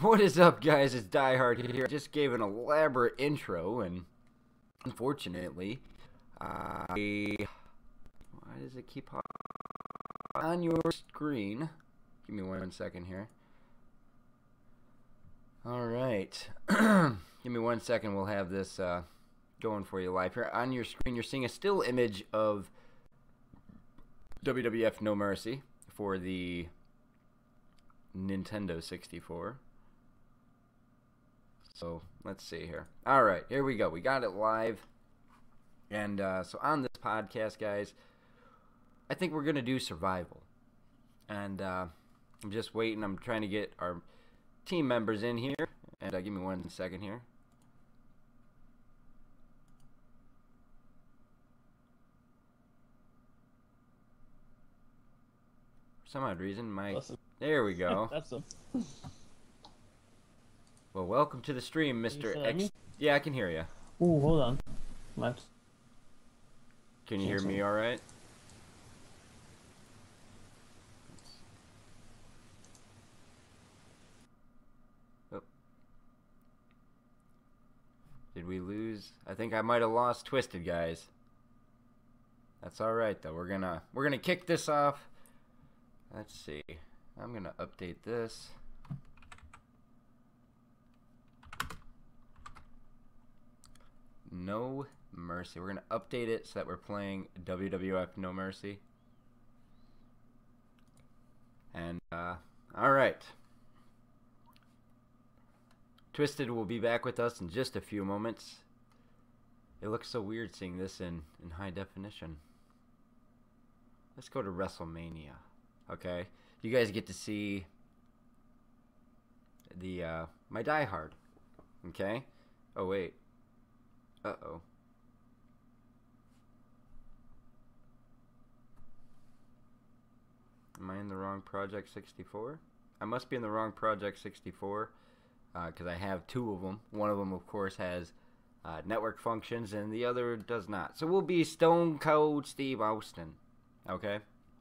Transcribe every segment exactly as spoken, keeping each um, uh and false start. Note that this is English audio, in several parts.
What is up, guys? It's DieHard here. I just gave an elaborate intro, and unfortunately, I... Why does it keep on your screen? Give me one second here. Alright. Give me one second. We'll have this uh, going for you live here. On your screen, you're seeing a still image of W W F No Mercy for the Nintendo sixty-four. So let's see here. All right, here we go. We got it live. And uh, so on this podcast, guys, I think we're going to do survival. And uh, I'm just waiting. I'm trying to get our team members in here. And uh, give me one second here. For some odd reason, my... Awesome. There we go. That's them. Well, welcome to the stream, Mister Can you X. hear me? Yeah, I can hear you. Ooh, hold on. Might... Can you hear me all right? Oh. Did we lose? I think I might have lost Twisted, guys. That's all right though. We're gonna we're gonna kick this off. Let's see. I'm gonna update this. No Mercy. We're gonna update it so that we're playing W W F No Mercy. And uh, all right. Twisted will be back with us in just a few moments. It looks so weird seeing this in in high definition. Let's go to WrestleMania. Okay, you guys get to see the uh, my Die Hard. Okay. Oh wait. Uh oh. Am I in the wrong Project sixty-four? I must be in the wrong Project sixty-four because uh, I have two of them. One of them, of course, has uh, network functions, and the other does not. So we'll be Stone Cold Steve Austin. Okay.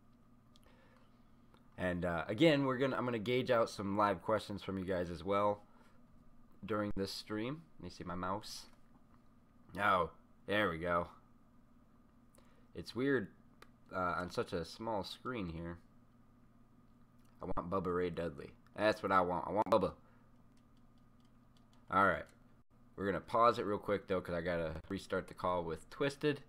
And uh, again, we're gonna I'm gonna gauge out some live questions from you guys as well during this stream. Let me see my mouse. Oh, there we go. It's weird uh, on such a small screen here. I want Bubba Ray Dudley. That's what I want. I want Bubba. All right. We're gonna pause it real quick though, cause I gotta restart the call with Twisted.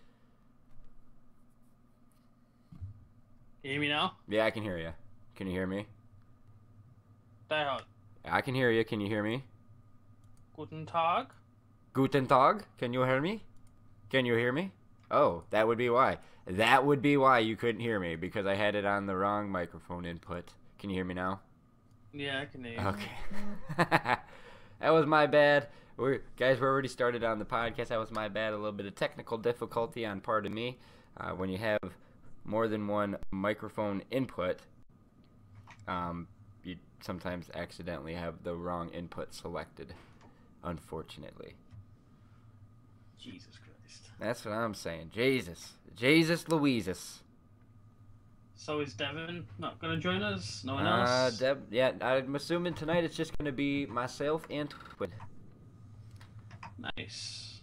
Can you hear me now? Yeah, I can hear you. Can you hear me? Die Hard. I can hear you. Can you hear me? Guten Tag. Guten Tag. Can you hear me? Can you hear me? Oh, that would be why. That would be why you couldn't hear me, because I had it on the wrong microphone input. Can you hear me now? Yeah, I can hear you. Okay. That was my bad. We're, guys, we're already started on the podcast. That was my bad. A little bit of technical difficulty on part of me. Uh, when you have more than one microphone input, um, you sometimes accidentally have the wrong input selected, unfortunately. Jesus Christ. That's what I'm saying. Jesus. Jesus Louises. So is Devin not going to join us? No one Uh, else? Deb, yeah, I'm assuming tonight it's just going to be myself and Twin. Nice.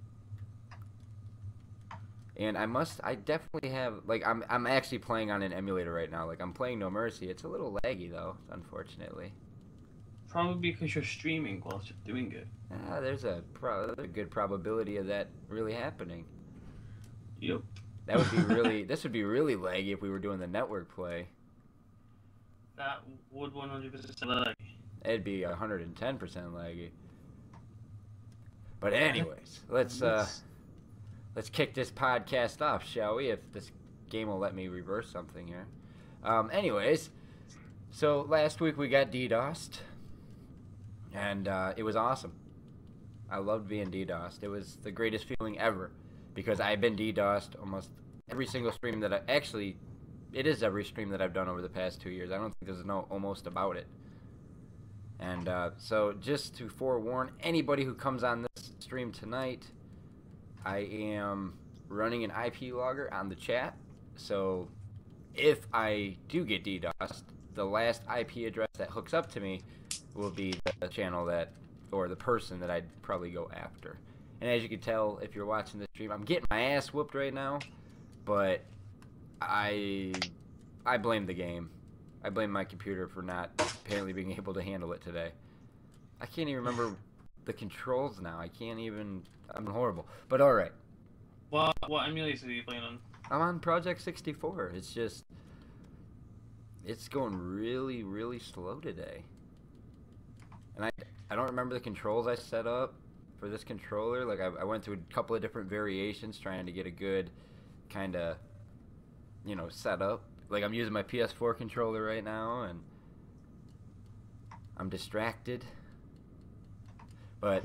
And I must, I definitely have, like, I'm I'm actually playing on an emulator right now. Like, I'm playing No Mercy. It's a little laggy, though, unfortunately. Probably because you're streaming whilst you're doing it. Ah, there's a, pro a good probability of that really happening. Yep. That would be really, this would be really laggy if we were doing the network play. That would one hundred percent lag. It'd be one hundred ten percent laggy. But anyways, let's, uh... let's kick this podcast off, shall we? If this game will let me reverse something here. Um, anyways, so last week we got DDoSed, and uh, it was awesome. I loved being DDoSed. It was the greatest feeling ever, because I've been DDoSed almost every single stream that I actually. It is every stream that I've done over the past two years. I don't think there's no almost about it. And uh, so, just to forewarn anybody who comes on this stream tonight, I am running an I P logger on the chat, so if I do get DDoSed, the last I P address that hooks up to me will be the channel that, or the person that I'd probably go after. And as you can tell, if you're watching this stream, I'm getting my ass whooped right now, but I, I blame the game. I blame my computer for not apparently being able to handle it today. I can't even remember the controls now. I can't even, I'm horrible. But alright. What, what emulator are you playing on? I'm on Project sixty-four. It's just, it's going really, really slow today. And I, I don't remember the controls I set up for this controller. Like, I, I went through a couple of different variations trying to get a good kind of, you know, setup. Like, I'm using my P S four controller right now, and I'm distracted. But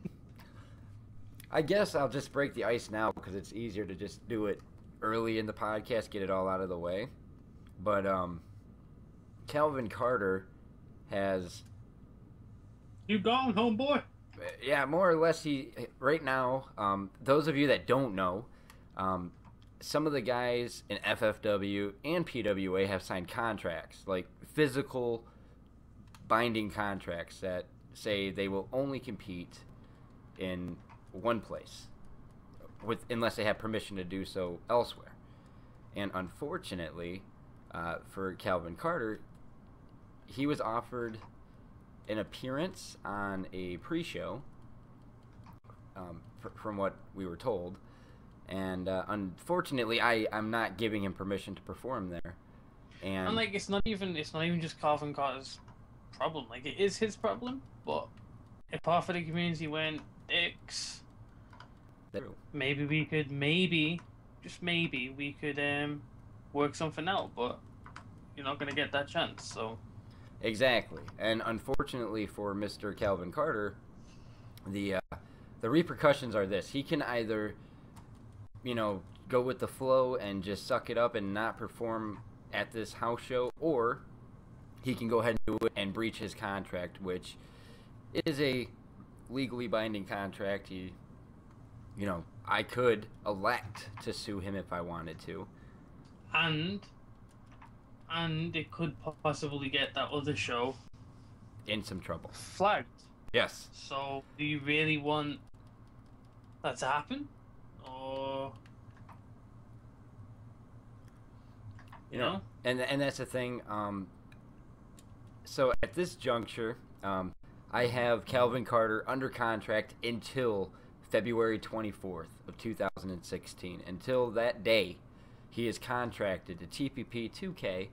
I guess I'll just break the ice now because it's easier to just do it early in the podcast, get it all out of the way. But um, Calvin Carter has... You gone, homeboy? Yeah, more or less. He right now. Um, those of you that don't know, um, some of the guys in F F W and P W A have signed contracts, like physical binding contracts that say they will only compete in one place, with unless they have permission to do so elsewhere. And unfortunately, uh, for Calvin Carter, he was offered an appearance on a pre-show, um, fr from what we were told, and uh, unfortunately, I I'm not giving him permission to perform there. And, and like, it's not even it's not even just Calvin Carter's problem. Like, it is his problem, but if half of the community went dicks, maybe we could maybe just maybe we could um work something out. But you're not gonna get that chance, so. Exactly, and unfortunately for Mister Calvin Carter, the uh, the repercussions are this: he can either, you know, go with the flow and just suck it up and not perform at this house show, or he can go ahead and do it and breach his contract, which is a legally binding contract. He, you know, I could elect to sue him if I wanted to, and. And it could possibly get that other show in some trouble. Flagged. Yes. So, do you really want that to happen? Or... You know? And, and that's the thing. Um, so, at this juncture, um, I have Calvin Carter under contract until February twenty-fourth of two thousand sixteen. Until that day, he is contracted to T P P two K.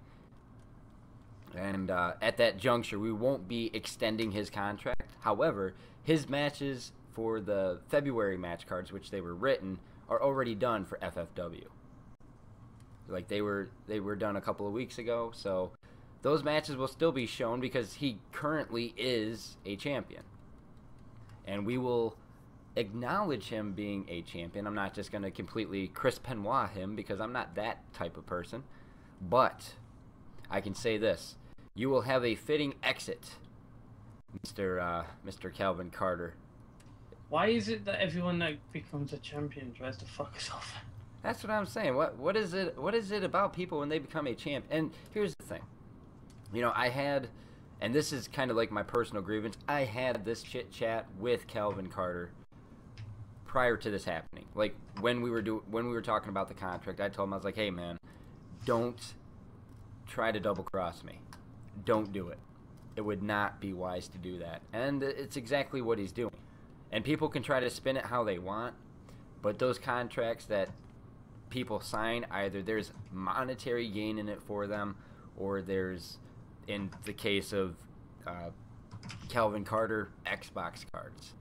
And uh, at that juncture, we won't be extending his contract. However, his matches for the February match cards, which they were written, are already done for F F W. Like they were, they were done a couple of weeks ago. So those matches will still be shown because he currently is a champion, and we will acknowledge him being a champion. I'm not just going to completely Chris Benoit him because I'm not that type of person, but I can say this: you will have a fitting exit, Mister Uh, Mister Calvin Carter. Why is it that everyone that becomes a champion tries to fuck us off? That's what I'm saying. What what is it? What is it about people when they become a champ? And here's the thing, you know, I had, and this is kind of like my personal grievance. I had this chit chat with Calvin Carter prior to this happening. Like when we were do when we were talking about the contract, I told him, I was like, hey man, don't try to double cross me. Don't do it. It would not be wise to do that. And it's exactly what he's doing. And people can try to spin it how they want, but those contracts that people sign, either there's monetary gain in it for them, or there's, in the case of uh, Calvin Carter, Xbox cards.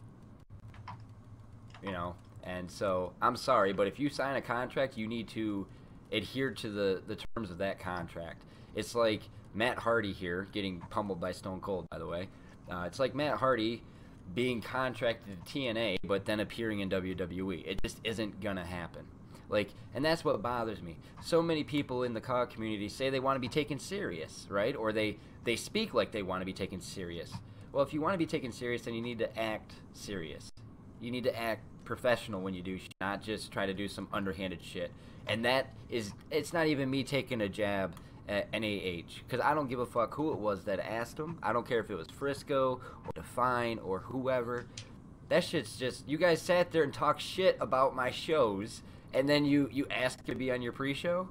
You know, and so I'm sorry, but if you sign a contract, you need to adhere to the, the terms of that contract. It's like Matt Hardy here getting pummeled by Stone Cold, by the way. Uh, it's like Matt Hardy being contracted to T N A, but then appearing in W W E. It just isn't gonna happen. Like, and that's what bothers me. So many people in the C O D community say they want to be taken serious, right? Or they, they speak like they want to be taken serious. Well, if you want to be taken serious, then you need to act serious. You need to act professional when you do shit, not just try to do some underhanded shit. And that is, it's not even me taking a jab at N A H, because I don't give a fuck who it was that asked him. I don't care if it was Frisco or Define or whoever. That shit's just, you guys sat there and talked shit about my shows, and then you, you asked to be on your pre-show?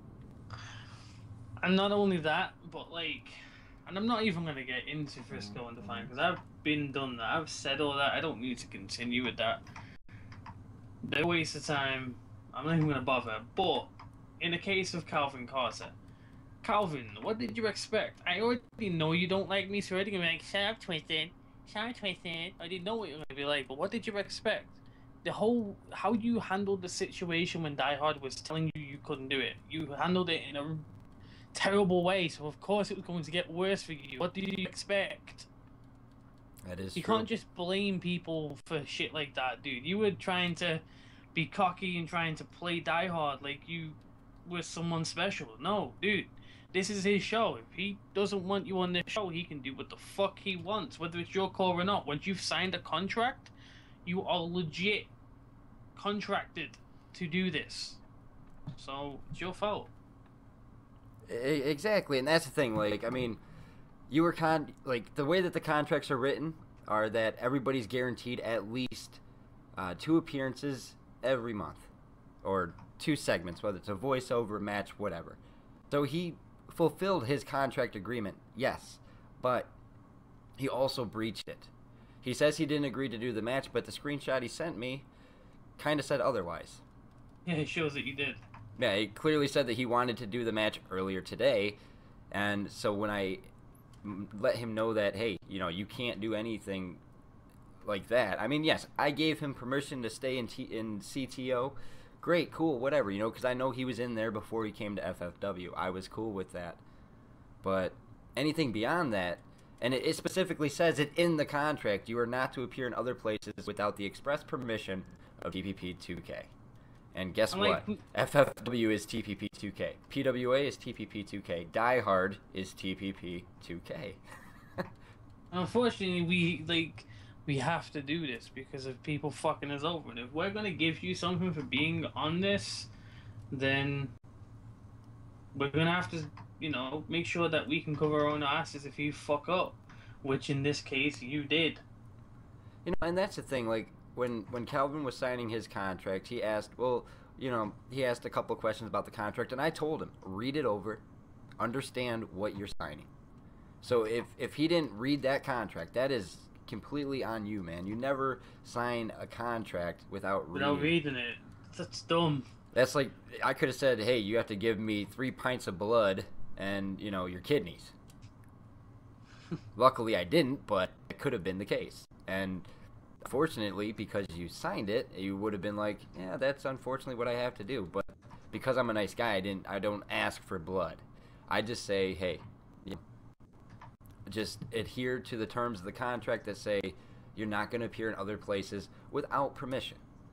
And not only that, but like, and I'm not even going to get into Frisco and Define, because I've been done that. I've said all that. I don't need to continue with that. They're a waste of time. I'm not even going to bother. But in the case of Calvin Carter, Calvin, what did you expect? I already know you don't like me, so you're already going to be like, shut up, Twisted. Shut up, Twisted. I didn't know what you were going to be like, but what did you expect? The whole, how you handled the situation when Die Hard was telling you you couldn't do it. You handled it in a terrible way, so of course it was going to get worse for you. What did you expect? That is You true. can't just blame people for shit like that, dude. You were trying to be cocky and trying to play Die Hard like you were someone special. No, dude. This is his show. If he doesn't want you on this show, he can do what the fuck he wants, whether it's your call or not. Once you've signed a contract, you are legit contracted to do this. So, it's your fault. Exactly, and that's the thing. Like, I mean, you were con like the way that the contracts are written are that everybody's guaranteed at least uh, two appearances every month, or two segments, whether it's a voiceover, match, whatever. So he fulfilled his contract agreement, yes, but he also breached it. He says he didn't agree to do the match, but the screenshot he sent me kind of said otherwise. Yeah, it shows that you did. Yeah, he clearly said that he wanted to do the match earlier today, and so when I let him know that, hey, you know, you can't do anything like that. I mean, yes, I gave him permission to stay in T in C T O. Great, cool, whatever, you know, because I know he was in there before he came to F F W. I was cool with that. But anything beyond that, and it, it specifically says it in the contract, you are not to appear in other places without the express permission of T P P two K. And guess I'm what? like, F F W is T P P two K. P W A is T P P two K. Die Hard is T P P two K. Unfortunately, we like we have to do this because of people fucking us over. And if we're gonna give you something for being on this, then we're gonna have to, you know, make sure that we can cover our own asses if you fuck up, which in this case you did. You know, and that's the thing. Like when when Calvin was signing his contract, he asked, well, you know, he asked a couple of questions about the contract, and I told him, read it over, understand what you're signing. So if if he didn't read that contract, that is completely on you, man. You never sign a contract without reading. Without reading it, that's dumb. That's like, I could have said, hey, you have to give me three pints of blood and, you know, your kidneys. Luckily, I didn't, but it could have been the case. And fortunately, because you signed it, you would have been like, yeah, that's unfortunately what I have to do. But because I'm a nice guy, I didn't. I don't ask for blood. I just say, hey, you know, just adhere to the terms of the contract that say you're not going to appear in other places without permission.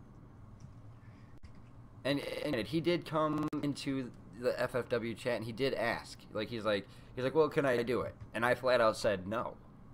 And, and he did come into the F F W chat and he did ask. Like he's like he's like, well, can I do it? And I flat out said no.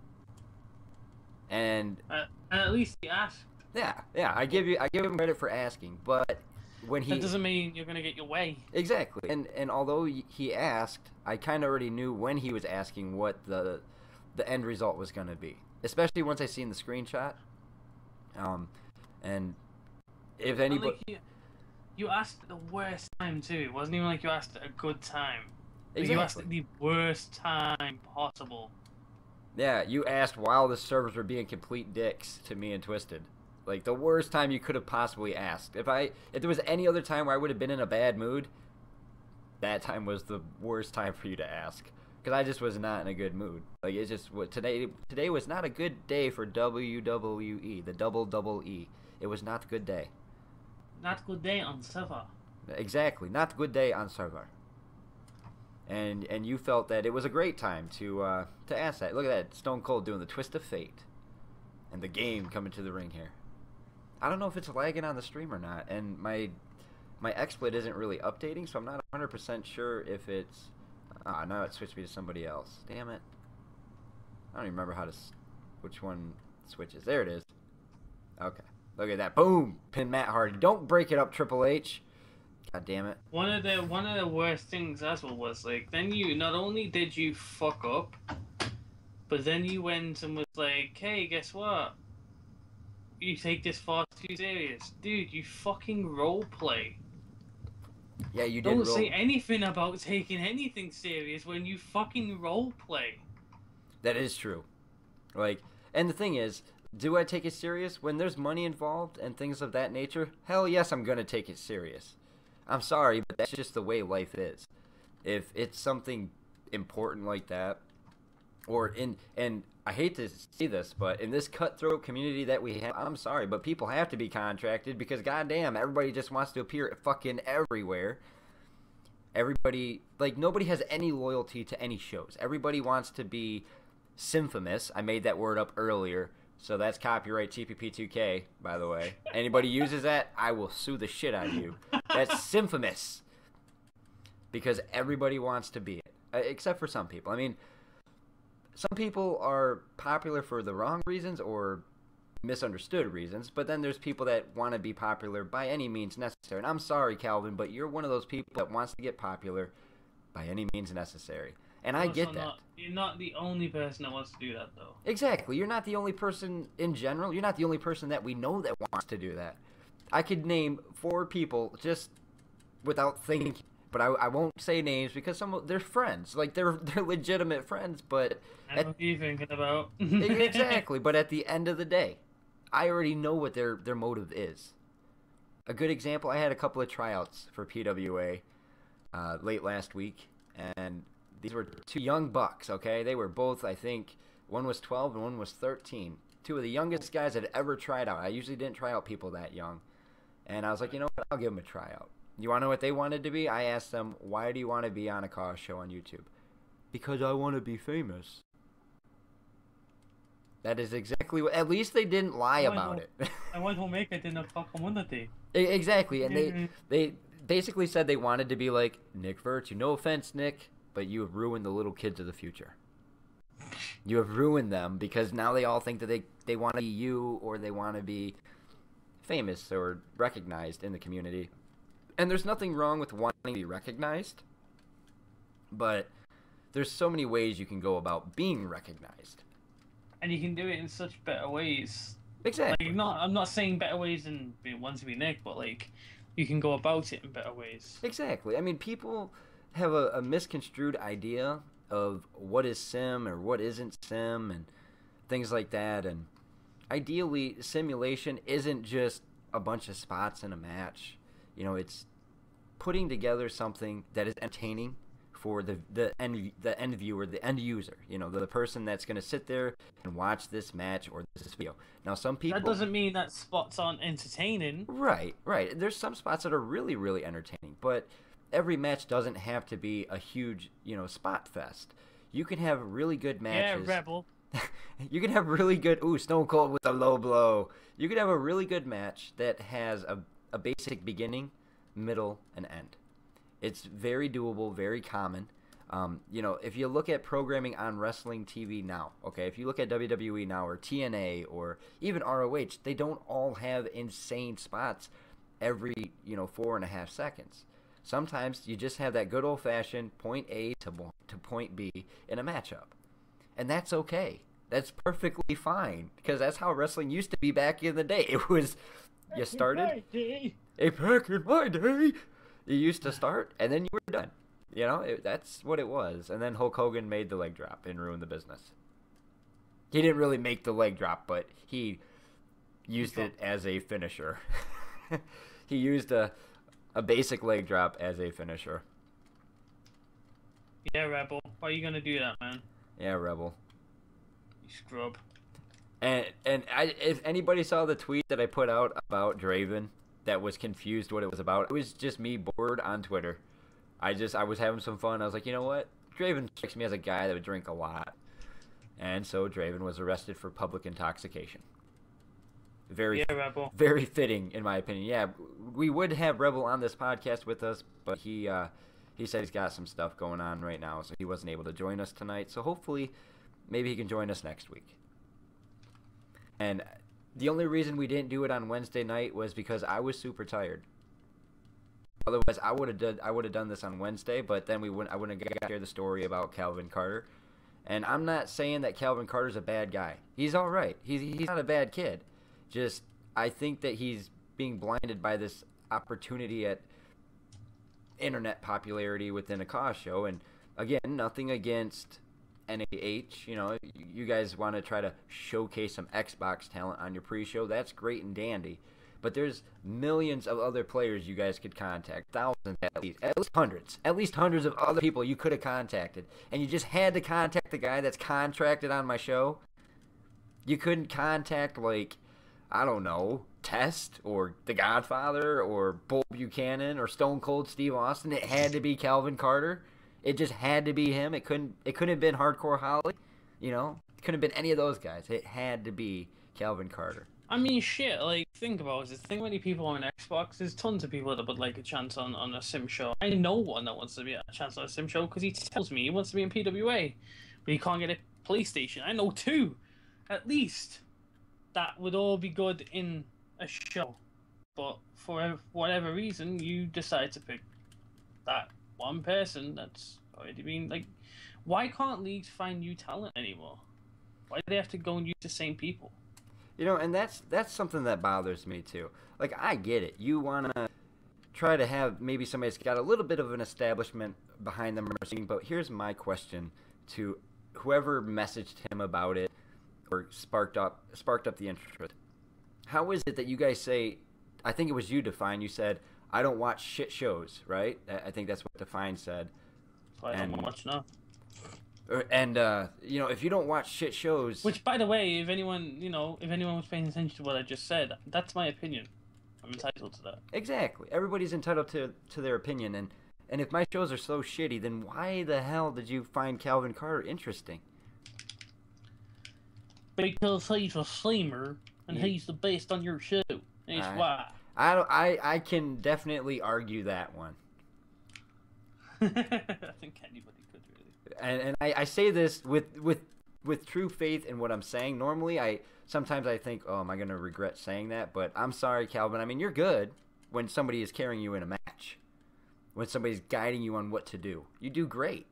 And Uh, and at least he asked. yeah, yeah, I give you I give him credit for asking, but when he That doesn't mean you're gonna get your way. exactly. And and although he asked, I kind of already knew when he was asking what the the end result was going to be. Especially once I seen the screenshot. Um, and if anybody. Like you, you asked at the worst time too. It wasn't even like you asked at a good time. Like Exactly. You asked at the worst time possible. Yeah, you asked while the servers were being complete dicks to me and Twisted. Like the worst time you could have possibly asked. If I if there was any other time where I would have been in a bad mood, that time was the worst time for you to ask. Because I just was not in a good mood. Like it's just what today today was not a good day for W W E, the double double E. It was not a good day. Not a good day on server. Exactly, not a good day on server. And and you felt that it was a great time to uh, to ask that. Look at that, Stone Cold doing the twist of fate, and the game coming to the ring here. I don't know if it's lagging on the stream or not, and my my XSplit isn't really updating, so I'm not one hundred percent sure if it's. Ah, now it switched me to somebody else. Damn it! I don't even remember how to s which one switches. There it is. Okay, look at that. Boom! Pin Matt Hardy. Don't break it up, Triple H. God damn it. One of the one of the worst things as well was like then you not only did you fuck up, but then you went and was like, hey, guess what? You take this far too serious. Dude, you fucking roleplay. Yeah, you did Don't role... say anything about taking anything serious when you fucking roleplay. That is true. Like, and the thing is, do I take it serious? When there's money involved and things of that nature, hell yes, I'm going to take it serious. I'm sorry, but that's just the way life is. If it's something important like that, or in, and I hate to say this, but in this cutthroat community that we have, I'm sorry, but people have to be contracted because goddamn, everybody just wants to appear fucking everywhere. Everybody, like, nobody has any loyalty to any shows. Everybody wants to be Symphomous. I made that word up earlier, so that's copyright T P P two K, by the way. Anybody uses that, I will sue the shit out of you. That's Symphomous. Because everybody wants to be it, except for some people. I mean, some people are popular for the wrong reasons or misunderstood reasons, but then there's people that want to be popular by any means necessary. And I'm sorry, Calvin, but you're one of those people that wants to get popular by any means necessary. And I get that. Not, you're not the only person that wants to do that, though. Exactly. You're not the only person in general. You're not the only person that we know that wants to do that. I could name four people just without thinking. But I, I won't say names because some of, they're friends, like they're they're legitimate friends. But at, what are you thinking about? Exactly. But at the end of the day, I already know what their their motive is. A good example: I had a couple of tryouts for P W A uh, late last week, and these were two young bucks. Okay, they were both, I think, one was twelve and one was thirteen. Two of the youngest guys that ever tried out. I usually didn't try out people that young, and I was like, you know what? I'll give them a tryout. You want to know what they wanted to be? I asked them, why do you want to be on a car show on YouTube? Because I want to be famous. That is exactly what... At least they didn't lie about it. I want to make it in a community. Exactly. And they, they basically said they wanted to be like, Nick Virtue. No offense, Nick, but you have ruined the little kids of the future. You have ruined them because now they all think that they, they want to be you or they want to be famous or recognized in the community. And there's nothing wrong with wanting to be recognized, but there's so many ways you can go about being recognized. And you can do it in such better ways. Exactly. Like, not, I'm not saying better ways than wanting to be Nick, but like, you can go about it in better ways. Exactly. I mean, people have a, a misconstrued idea of what is sim or what isn't sim and things like that. And ideally, simulation isn't just a bunch of spots in a match. You know, it's putting together something that is entertaining for the the end the end viewer, the end user. You know, the, the person that's going to sit there and watch this match or this video. Now, some people... That doesn't mean that spots aren't entertaining. Right, right. There's some spots that are really, really entertaining, but every match doesn't have to be a huge, you know, spot fest. You can have really good matches. Yeah, Rebel. You can have really good... Ooh, Stone Cold with a low blow. You can have a really good match that has a a basic beginning, middle, and end. It's very doable, very common. Um, you know, if you look at programming on wrestling T V now, okay, if you look at W W E now or T N A or even R O H, they don't all have insane spots every, you know, four and a half seconds. Sometimes you just have that good old-fashioned point A to, to point B in a matchup. And that's okay. That's perfectly fine because that's how wrestling used to be back in the day. It was... You started a back in my day. You used to start, and then you were done. You know, it, that's what it was. And then Hulk Hogan made the leg drop and ruined the business. He didn't really make the leg drop, but he used it as a finisher. He used a a basic leg drop as a finisher. Yeah, Rebel. Why are you gonna do that, man? Yeah, Rebel. You scrub. And and I, if anybody saw the tweet that I put out about Draven that was confused what it was about, it was just me bored on Twitter. I just I was having some fun. I was like, you know what? Draven strikes me as a guy that would drink a lot. And so Draven was arrested for public intoxication. Very yeah, Rebel. Very fitting, in my opinion. Yeah, we would have Rebel on this podcast with us, but he uh, he said he's got some stuff going on right now, so he wasn't able to join us tonight. So hopefully, maybe he can join us next week. And the only reason we didn't do it on Wednesday night was because I was super tired. Otherwise, I would have done I would have done this on Wednesday, but then we wouldn't I wouldn't have shared the story about Calvin Carter. And I'm not saying that Calvin Carter's a bad guy. He's all right. He's he's not a bad kid. Just I think that he's being blinded by this opportunity at internet popularity within a cause show. And again, nothing against N A H. You know, you guys want to try to showcase some Xbox talent on your pre-show. That's great and dandy. But there's millions of other players you guys could contact, thousands at least, at least hundreds, at least hundreds of other people you could have contacted, and you just had to contact the guy that's contracted on my show. You couldn't contact, like, I don't know, Test or The Godfather or Bull Buchanan or Stone Cold Steve Austin. It had to be Calvin Carter. It just had to be him. It couldn't. It couldn't have been Hardcore Holly. You know, it couldn't have been any of those guys. It had to be Calvin Carter. I mean, shit, like, think about it. Think how many people on Xbox. There's tons of people that would like a chance on, on a sim show. I know one that wants to be a chance on a sim show because he tells me he wants to be in P W A, but he can't get a PlayStation. I know two, at least, that would all be good in a show. But for whatever reason, you decide to pick that one person that's already been, like, why can't leagues find new talent anymore? Why do they have to go and use the same people? You know, and that's that's something that bothers me too. Like, I get it. You want to try to have maybe somebody that's got a little bit of an establishment behind them or something, but here's my question to whoever messaged him about it or sparked up sparked up the interest. How is it that you guys say, I think it was you, Define, you said, I don't watch shit shows, right? I think that's what Define said. I don't watch now. And, uh, you know, if you don't watch shit shows... Which, by the way, if anyone, you know, if anyone was paying attention to what I just said, that's my opinion. I'm entitled to that. Exactly. Everybody's entitled to, to their opinion. And, and if my shows are so shitty, then why the hell did you find Calvin Carter interesting? Because he's a streamer, and yeah. he's the best on your show. That's I, why. I, don't, I, I can definitely argue that one. I think anybody... And and I, I say this with, with with true faith in what I'm saying. Normally, I sometimes I think, oh, am I going to regret saying that? But I'm sorry, Calvin. I mean, you're good when somebody is carrying you in a match, when somebody's guiding you on what to do. You do great.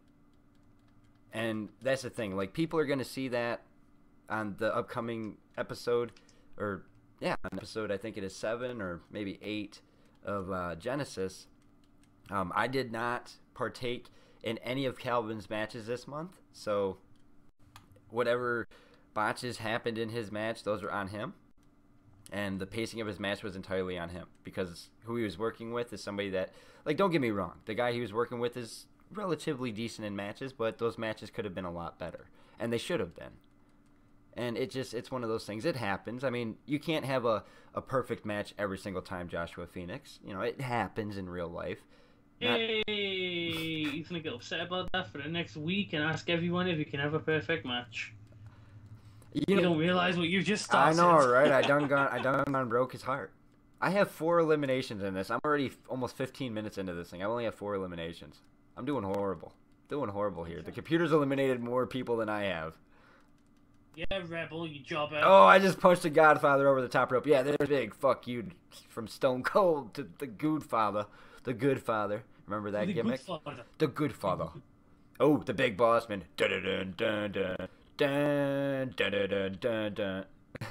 And that's the thing. Like, people are going to see that on the upcoming episode, or, yeah, on episode, I think it is seven or maybe eight of uh, Genesis. Um, I did not partake in any of Calvin's matches this month, so whatever botches happened in his match, those are on him, and the pacing of his match was entirely on him, because who he was working with is somebody that, like, don't get me wrong, the guy he was working with is relatively decent in matches, but those matches could have been a lot better, and they should have been. And it just, it's one of those things. It happens. I mean, you can't have a, a perfect match every single time, Joshua Phoenix. You know, it happens in real life. Not... Hey, he's gonna get upset about that for the next week and ask everyone if he can have a perfect match. You, you know, don't realize what you just started. I know, right? I done gone, I done gone broke his heart. I have four eliminations in this. I'm already almost fifteen minutes into this thing. I only have four eliminations. I'm doing horrible. Doing horrible here. The computer's eliminated more people than I have. Yeah, Rebel, you job out. Oh, I just punched the Godfather over the top rope. Yeah, there's big fuck you from Stone Cold to the Goodfather. The Good Father. Remember that the gimmick? Good the Good Father. Oh, the Big Boss Man. Dun dun dun dun dun dun dun dun dun.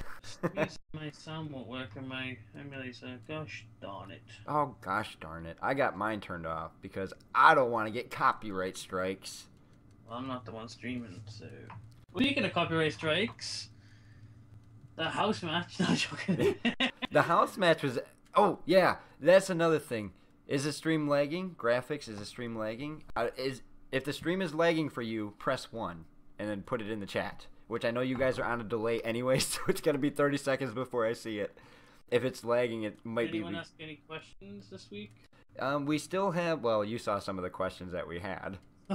My sound won't work on my emulator. Gosh darn it. Oh gosh darn it. I got mine turned off because I don't want to get copyright strikes. Well, I'm not the one streaming, so... Speaking of copyright strikes, the house match... No, joking. The house match was... Oh, yeah. That's another thing. Is the stream lagging? Graphics, is the stream lagging? Uh, is If the stream is lagging for you, press one and then put it in the chat. Which I know you guys are on a delay anyway, so it's going to be thirty seconds before I see it. If it's lagging, it might Did be... anyone ask any questions this week? Um, we still have... Well, you saw some of the questions that we had.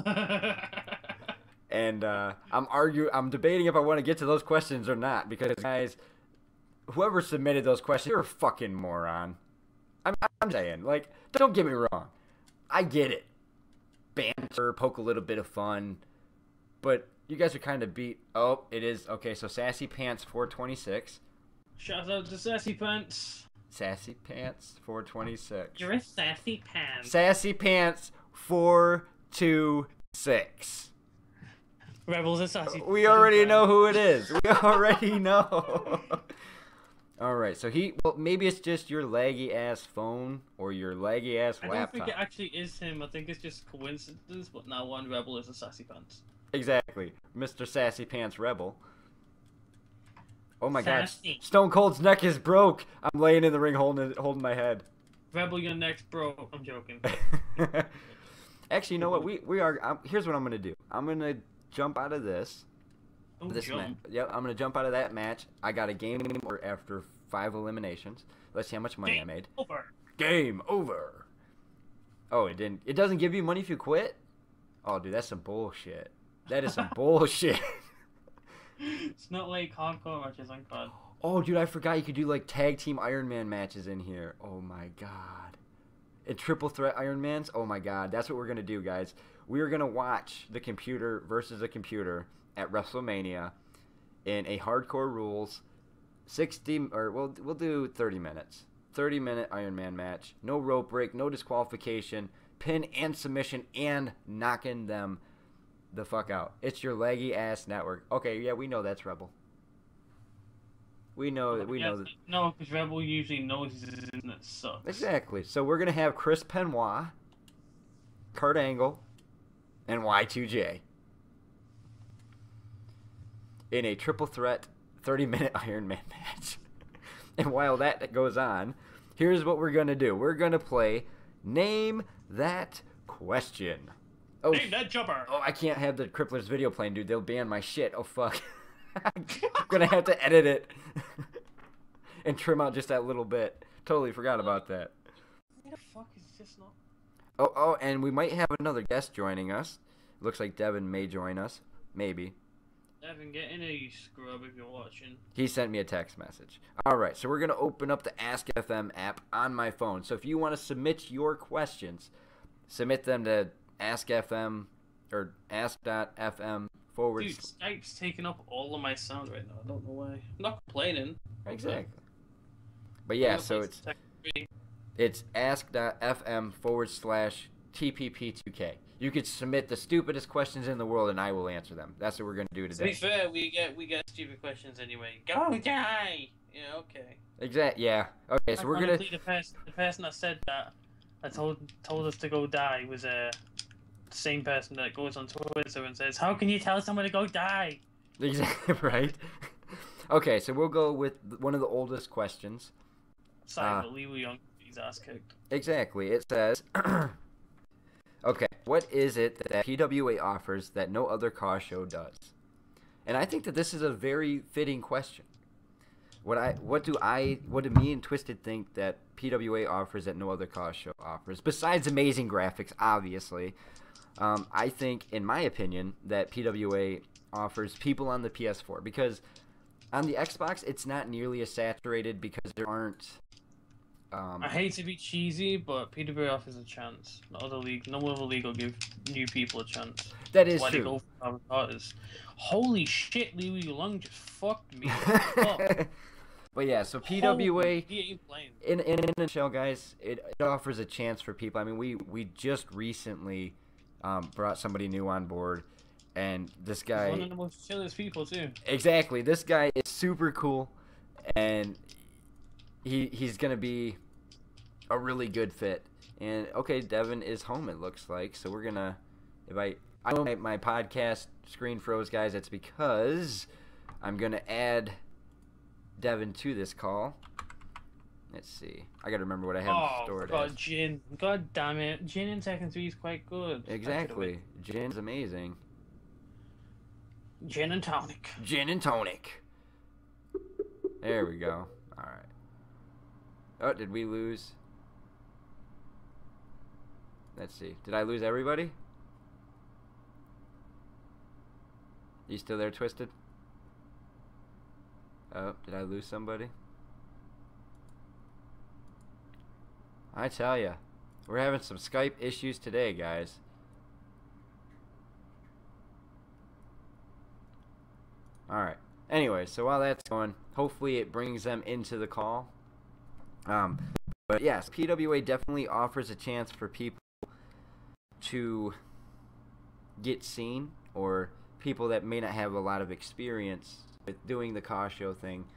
And uh, I'm argue, I'm debating if I want to get to those questions or not, because, guys, whoever submitted those questions, you're a fucking moron. I'm, I'm saying, like, don't get me wrong. I get it. Banter, poke a little bit of fun. But you guys are kind of beat. Oh, it is. Okay, so Sassy Pants four twenty-six. Shout out to Sassy Pants. Sassy Pants four twenty-six. You're a sassy pants. Sassy Pants four two six. Rebel's a sassy. We already know who it is. We already know. All right, so he. Well, maybe it's just your laggy ass phone or your laggy ass laptop. I don't think it actually is him. I think it's just coincidence. But now one Rebel is a sassy pants. Exactly, Mister Sassy Pants Rebel. Oh my Sassy. God, Stone Cold's neck is broke. I'm laying in the ring holding it, holding my head. Rebel, your neck's broke. I'm joking. Actually, you know what? We we are. I'm, here's what I'm gonna do. I'm gonna jump out of this. Oh, this jump. match. Yep, I'm gonna jump out of that match. I got a game over after five eliminations. Let's see how much money Game I made. over. Game over. Oh, it didn't. It doesn't give you money if you quit. Oh, dude, that's some bullshit. That is some bullshit. It's not like hardcore matches on C O D. Oh, dude, I forgot you could do like tag team Iron Man matches in here. Oh my God. And triple threat Iron Mans. Oh my God, that's what we're gonna do, guys. We are gonna watch the computer versus the computer at WrestleMania in a hardcore rules sixty or we'll we'll do thirty minutes. thirty minute Iron Man match. No rope break, no disqualification, pin and submission and knocking them the fuck out. It's your laggy ass network. Okay, yeah, we know that's Rebel. We know that we yes, know that. No, because Rebel usually knows his internet sucks. Exactly. So we're gonna have Chris Benoit, Kurt Angle, and Y two J in a triple threat thirty minute Iron Man match. And while that goes on, here's what we're gonna do. We're gonna play Name That Question. Oh, Name that jumper. Oh, I can't have the Cripplers video playing, dude. They'll ban my shit. Oh, fuck. I'm gonna have to edit it and trim out just that little bit. Totally forgot about that. Why the fuck is this not? Oh, oh, and we might have another guest joining us. Looks like Devin may join us. Maybe. Devin, get in here, you scrub, if you're watching. He sent me a text message. All right, so we're gonna open up the Ask F M app on my phone. So if you want to submit your questions, submit them to Ask F M or ask dot f m forward. Dude, Skype's taking up all of my sound right now. I don't know why. I'm not complaining. Exactly. But yeah, so it's it's ask dot f m forward slash T P P two K. You could submit the stupidest questions in the world and I will answer them. That's what we're gonna do today. To be fair, we get we get stupid questions anyway. Go die. Yeah, okay. Exactly. Yeah. Okay, so we're gonna. The person, the person that said that, that told told us to go die was a. Uh, same person that goes on Twitter and says, "How can you tell someone to go die?" Exactly right. Okay, so we'll go with one of the oldest questions. Sorry, uh, Lee Woo Young, he's ass kicked. Exactly. It says, "Okay, what is it that P W A offers that no other car show does?" And I think that this is a very fitting question. What I, what do I, what do me and Twisted think that P W A offers that no other car show offers? Besides amazing graphics, obviously. Um, I think, in my opinion, that P W A offers people on the P S four because on the Xbox it's not nearly as saturated because there aren't. Um, I hate to be cheesy, but P W A offers a chance. No other league, no other league will give new people a chance. That is Why true. They go for starters. Holy shit, Lee Woo Young just fucked me up. But yeah, so P W A, he ain't playing. in, in, in a nutshell, guys, it, it offers a chance for people. I mean, we, we just recently um, brought somebody new on board, and this guy... He's one of the most chillest people, too. Exactly. This guy is super cool, and he he's going to be a really good fit. And, okay, Devin is home, it looks like, so we're going to... If I, I know my, my podcast screen froze, guys. That's because I'm going to add... Devin to this call. Let's see. I gotta remember what I have oh, stored God, as. Jin. God damn it. Jin in Tekken three is quite good. Exactly. Jin's amazing. Gin and tonic. Gin and tonic. There we go. Alright. Oh, did we lose? Let's see. Did I lose everybody? You still there, Twisted? Oh, did I lose somebody? I tell ya, we're having some Skype issues today, guys. Alright. Anyway, so while that's going, hopefully it brings them into the call. Um, but yes, P W A definitely offers a chance for people to get seen, or people that may not have a lot of experience with doing the car show thing.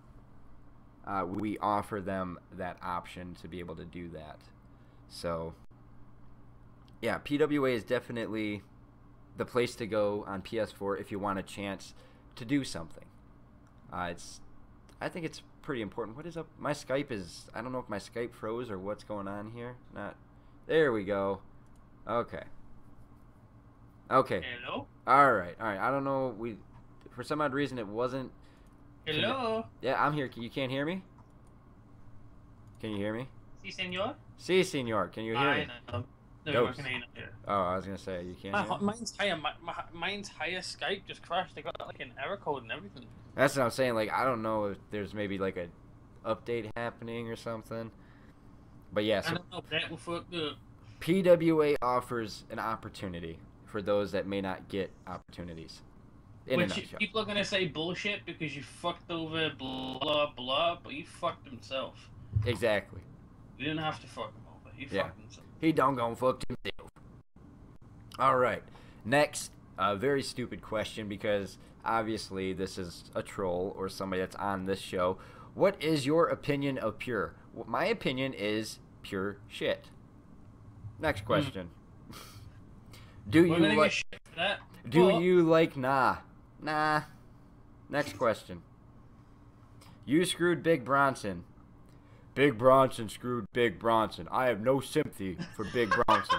Uh, we offer them that option to be able to do that. So, yeah, P W A is definitely the place to go on P S four if you want a chance to do something. Uh, it's, I think it's pretty important. What is up? My Skype is, I don't know if my Skype froze or what's going on here. Not, there we go. Okay. Okay. Hello? All right. All right. I don't know. We, for some odd reason, it wasn't. Hello? Yeah, I'm here. You can't hear me? Can you hear me? Si, senor? Si, senor. Can you hear I me? know. No, Dopes. I can hear you. Oh, I was going to say, you can't My, hear me? my entire my, my, my entire Skype just crashed. I got like an error code and everything. That's what I'm saying. Like, I don't know if there's maybe like a update happening or something. But yeah, I so don't know. That will fuck up. P W A offers an opportunity for those that may not get opportunities. In a Which nutshell. people are gonna say bullshit because you fucked over blah blah blah, but you fucked himself. Exactly. You didn't have to fuck him over. He Yeah. fucked himself. He done gone fucked himself. All right. Next, a very stupid question, because obviously this is a troll or somebody that's on this show. What is your opinion of Pure? Well, my opinion is pure shit. Next question. Mm. Do We're you gonna like? get shit for that. Do but you like? Nah, nah. Next question. You screwed Big Bronson. Big Bronson screwed Big Bronson. I have no sympathy for Big Bronson.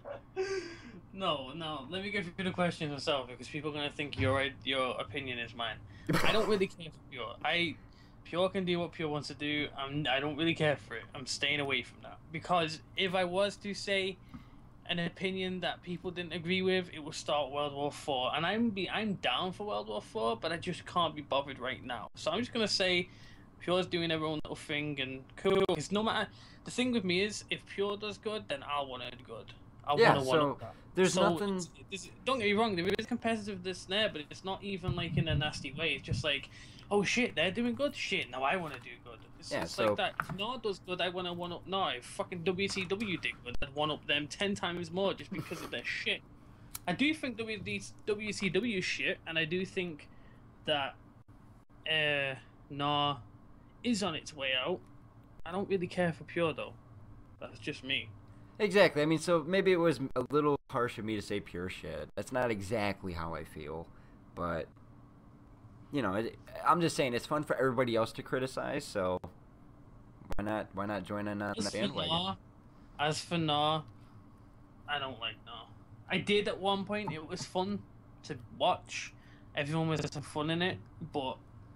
No, no. Let me give you the question myself, because people are gonna think your your opinion is mine. I don't really care for Pure. I Pure can do what Pure wants to do. I'm I don't really care for it. I'm staying away from that, because if I was to say an opinion that people didn't agree with, it would start World War Four, and I'm be I'm down for World War Four, but I just can't be bothered right now. So I'm just gonna say Pure's doing their own little thing and cool. Because no matter, the thing with me is, if Pure does good, then I'll want it good. I Yeah, want to so want that. there's So nothing. it's, it's, don't get me wrong, there is competitiveness there, but it's not even like in a nasty way. It's just like, oh shit, they're doing good. Shit, now I want to do good. It's Yeah, just so- like that. If Gnar does good, I want to one up Gnar. If fucking W C W did good, I'd one up them ten times more just because of their shit. I do think W C W shit, and I do think that uh, Gnar is on its way out. I don't really care for Pure though. That's just me. Exactly. I mean, so maybe it was a little harsh of me to say pure shit. That's not exactly how I feel, but you know, it, I'm just saying it's fun for everybody else to criticize. So why not? Why not join in on As the for bandwagon? Gnar, as for Gnar, I don't like Gnar. I did at one point. It was fun to watch. Everyone was having fun in it, but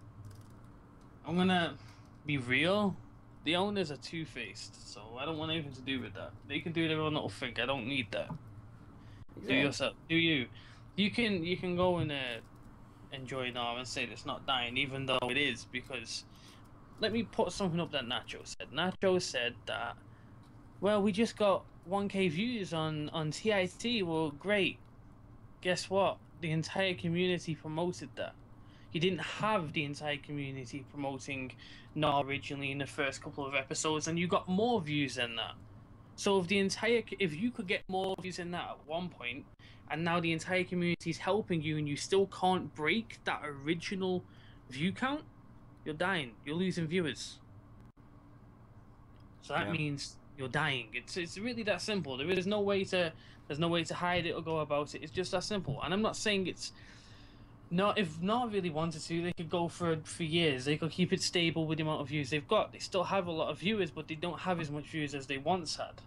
I'm gonna be real. The owners are two-faced, so I don't want anything to do with that. They can do their own little thing. I don't need that. Do Yeah. yourself. Do you? You can. You can go and uh, enjoy Gnar and say it's not dying, even though it is. Because let me put something up that Nacho said. Nacho said that, well, we just got one K views on on T I T. Well, great. Guess what? The entire community promoted that. You didn't have the entire community promoting Gnar originally in the first couple of episodes, and you got more views than that. So if the entire, if you could get more views than that at one point, and now the entire community is helping you, and you still can't break that original view count, you're dying. You're losing viewers. So that Yeah. means you're dying. It's it's really that simple. There is no way to there's no way to hide it or go about it. It's just that simple. And I'm not saying it's not, if not really wanted to, they could go for for years. They could keep it stable with the amount of views they've got. They still have a lot of viewers, but they don't have as much views as they once had.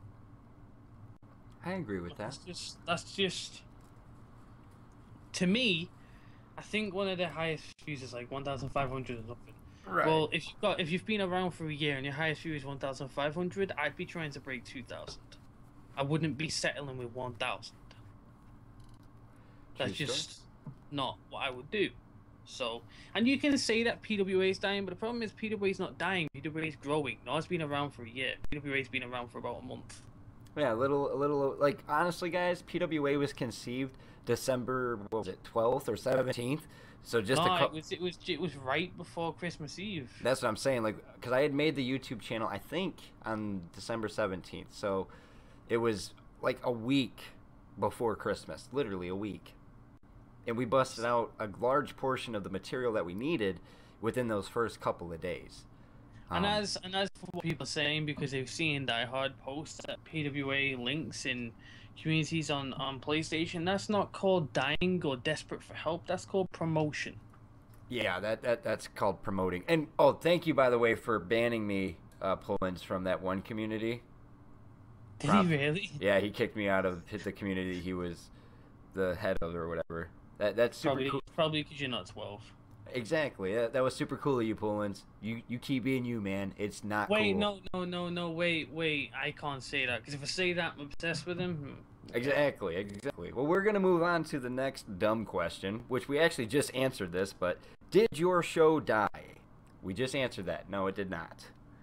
I agree with that. That's just that's just to me. I think one of their highest views is like one thousand five hundred or something. Right. Well, if you've got if you've been around for a year and your highest view is one thousand five hundred, I'd be trying to break two thousand. I wouldn't be settling with one thousand. That's True just story. not what I would do. So, and you can say that P W A is dying, but the problem is P W A is not dying. P W A is growing. Gnar has been around for a year. P W A has been around for about a month. Yeah, a little, a little, like, honestly, guys, P W A was conceived December, what was it, twelfth or seventeenth? So just No, a it couple. was it was it was right before Christmas Eve. That's what I'm saying, like, because I had made the YouTube channel, I think, on December seventeenth. So it was like a week before Christmas, literally a week. And we busted out a large portion of the material that we needed within those first couple of days. And Um, as and as for what people are saying, because they've seen Die Hard posts at P W A links in communities on, on PlayStation, that's not called dying or desperate for help. That's called promotion. yeah, that, that that's called promoting. And oh, thank you, by the way, for banning me, uh, Pullins, from that one community. Did Prop- he really? Yeah, he kicked me out of the community he was the head of or whatever. That that's super Probably cool. probably because you're not twelve. Exactly. That, that was super cool of you, Pullins. You you keep being you, man. It's not Wait, cool. no, no, no, no, wait, wait. I can't say that because if I say that, I'm obsessed with him. Hmm. Exactly, exactly. Well, we're gonna move on to the next dumb question, which we actually just answered this. But did your show die? We just answered that. No, it did not.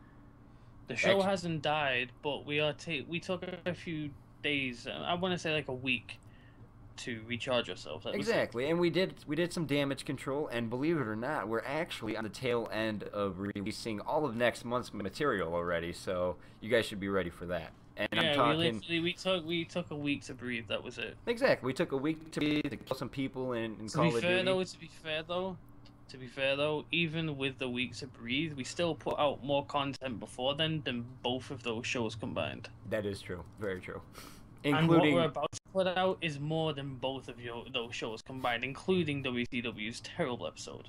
The show Actu- hasn't died, but we are ta- we took a few days. uh, I want to say like a week to recharge ourselves. That was it. Exactly, and we did we did some damage control, and believe it or not, we're actually on the tail end of releasing all of next month's material already. So you guys should be ready for that. And Yeah, I'm we talking literally we took we took a week to breathe. That was it. exactly. We took a week to, be, to kill some people and, and To Call be of fair Duty. though, to be fair though, to be fair though, even with the week to breathe, we still put out more content before then than both of those shows combined. That is true. Very true. And what Including we're about to put out is more than both of your those shows combined, including W C W's terrible episode.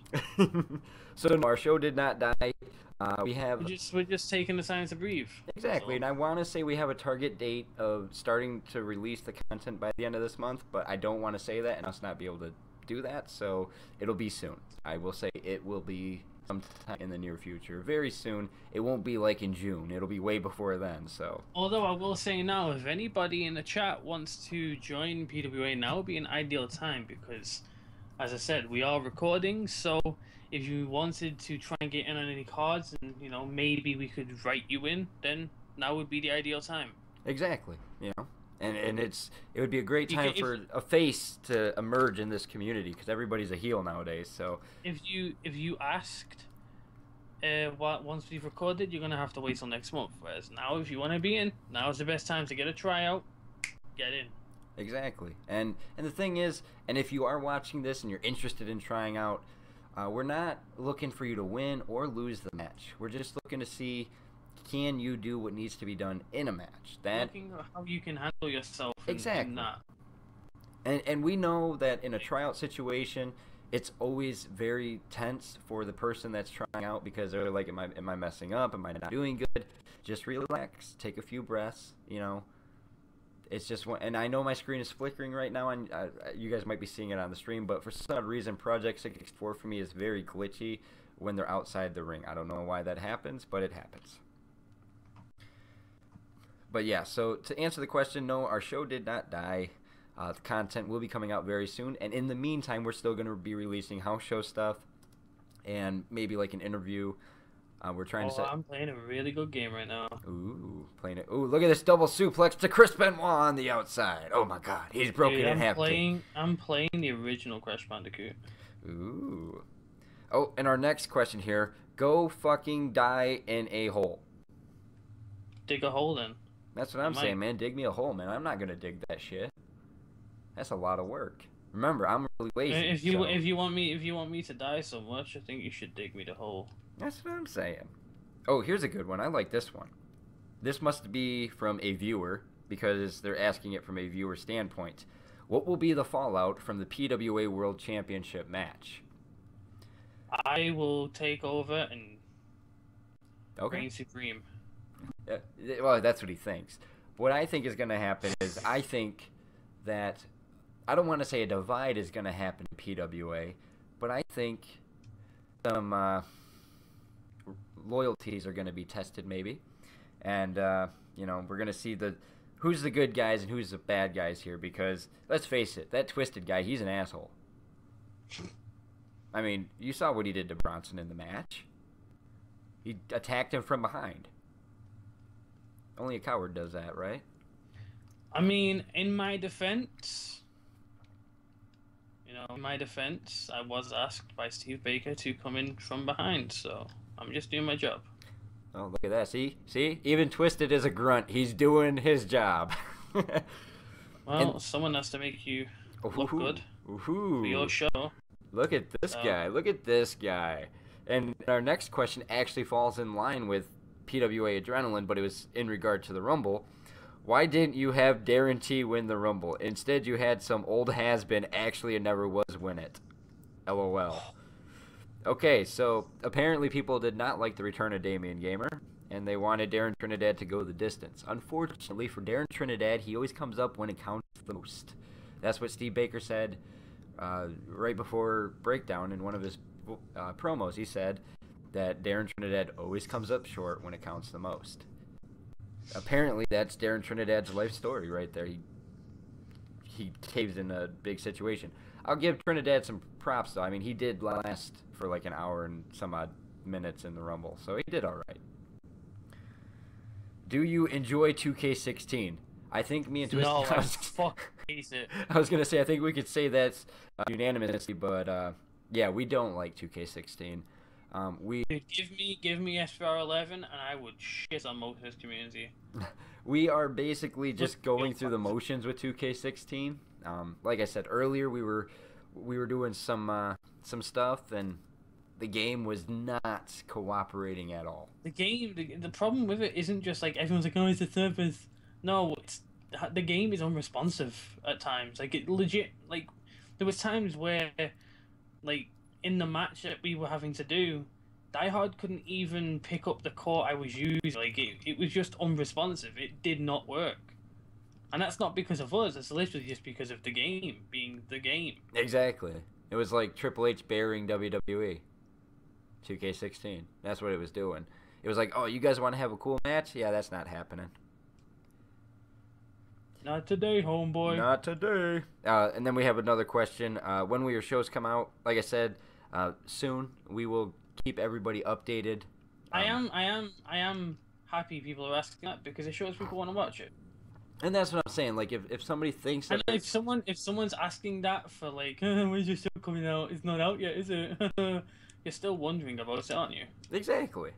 so no, our show did not die. Uh, we have We're just we're just taking the time to breathe. exactly, So- and I want to say we have a target date of starting to release the content by the end of this month, but I don't want to say that and us not be able to do that. So it'll be soon. I will say it will be sometime in the near future, very soon. It won't be like in June. It'll be way before then. So Although I will say now, if anybody in the chat wants to join P W A, now would be an ideal time because, as I said, we are recording. So if you wanted to try and get in on any cards, and you know maybe we could write you in, then now would be the ideal time. exactly, you know. And, and it's it would be a great You time can- for if- a face to emerge in this community because everybody's a heel nowadays. So If you if you asked, uh, what once we've recorded, you're gonna have to wait till next month. Whereas now, if you want to be in, now is the best time to get a tryout. Get in. exactly. And and the thing is, and if you are watching this and you're interested in trying out, uh, we're not looking for you to win or lose the match. We're just looking to see, can you do what needs to be done in a match? That Looking at how you can handle yourself. And, Exactly. And that. and and we know that in a tryout situation, it's always very tense for the person that's trying out because they're like, am I am I messing up? Am I not doing good? Just relax, take a few breaths, you know. It's just one, and I know my screen is flickering right now, and uh, you guys might be seeing it on the stream, but for some odd reason, Project sixty-four for me is very glitchy when they're outside the ring. I don't know why that happens, but it happens. But yeah, so to answer the question, no, our show did not die. Uh, the content will be coming out very soon, and in the meantime, we're still going to be releasing house show stuff and maybe like an interview. Uh, we're trying Oh, to set. I'm playing a really good game right now. Ooh, playing it. Ooh, look at this double suplex to Chris Benoit on the outside. Oh my God, he's broken Dude, in I'm half. playing. I'm playing the original Crash Bandicoot. Ooh. Oh, and our next question here: go fucking die in a hole. Dig a hole in. That's what I'm I saying, might. man. Dig me a hole, man. I'm not gonna dig that shit. That's a lot of work. Remember, I'm really lazy. If you so- if you want me if you want me to die so much, I think you should dig me the hole. That's what I'm saying. Oh, here's a good one. I like this one. This must be from a viewer because they're asking it from a viewer standpoint. What will be the fallout from the P W A World Championship match? I will take over and Okay. reign supreme. Uh, well, that's what he thinks. What I think is going to happen is I think that I don't want to say a divide is going to happen in P W A, but I think some uh, loyalties are going to be tested maybe, and uh, you know we're going to see the who's the good guys and who's the bad guys here because let's face it, that Twisted guy, he's an asshole. I mean, you saw what he did to Bronson in the match. He attacked him from behind. Only a coward does that, right? I mean, in my defense, you know, in my defense, I was asked by Steve Baker to come in from behind, so I'm just doing my job. Oh, look at that. See? See? Even Twisted is a grunt. He's doing his job. Well, and someone has to make you look ooh, good ooh. for your show. Look at this so. guy. Look at this guy. And our next question actually falls in line with P W A Adrenaline, but it was in regard to the Rumble. Why didn't you have Darren T win the Rumble? Instead, you had some old has-been actually it never was win it. LOL. Okay, so apparently people did not like the return of Damian Gamer, and they wanted Darren Trinidad to go the distance. Unfortunately for Darren Trinidad, he always comes up when it counts the most. That's what Steve Baker said uh, right before Breakdown in one of his uh, promos. He said that Darren Trinidad always comes up short when it counts the most. Apparently, that's Darren Trinidad's life story right there. He he caves in a big situation. I'll give Trinidad some props, though. I mean, he did last for like an hour and some odd minutes in the Rumble, so he did all right. Do you enjoy two K sixteen? I think me and Twisted... No, I fuck hate it. I was going to say, I think we could say that's uh, unanimously, but uh, yeah, we don't like two K sixteen. Um, we Dude, give me give me S V R eleven and I would shit on most of this community. We are basically just going through the motions with two K sixteen. Um, like I said earlier, we were we were doing some uh, some stuff, and the game was not cooperating at all. The game, the, the problem with it isn't just like everyone's like, oh, it's a service. No, it's the game is unresponsive at times. Like it legit, like there was times where, like. In the match that we were having to do, Die Hard couldn't even pick up the court I was using. Like it, it was just unresponsive. It did not work, and that's not because of us. It's literally just because of the game being the game. Exactly. It was like Triple H burying W W E. two K sixteen. That's what it was doing. It was like, oh, you guys want to have a cool match? Yeah, that's not happening. Not today, homeboy. Not today. Uh, and then we have another question. Uh, when will your shows come out? Like I said, uh, soon. We will keep everybody updated. Um, I am, I am, I am happy people are asking that because it shows people want to watch it. And that's what I'm saying. Like, if, if somebody thinks that... And if someone if someone's asking that for, like, when's your show coming out? It's not out yet, is it? You're still wondering about it, aren't you? Exactly.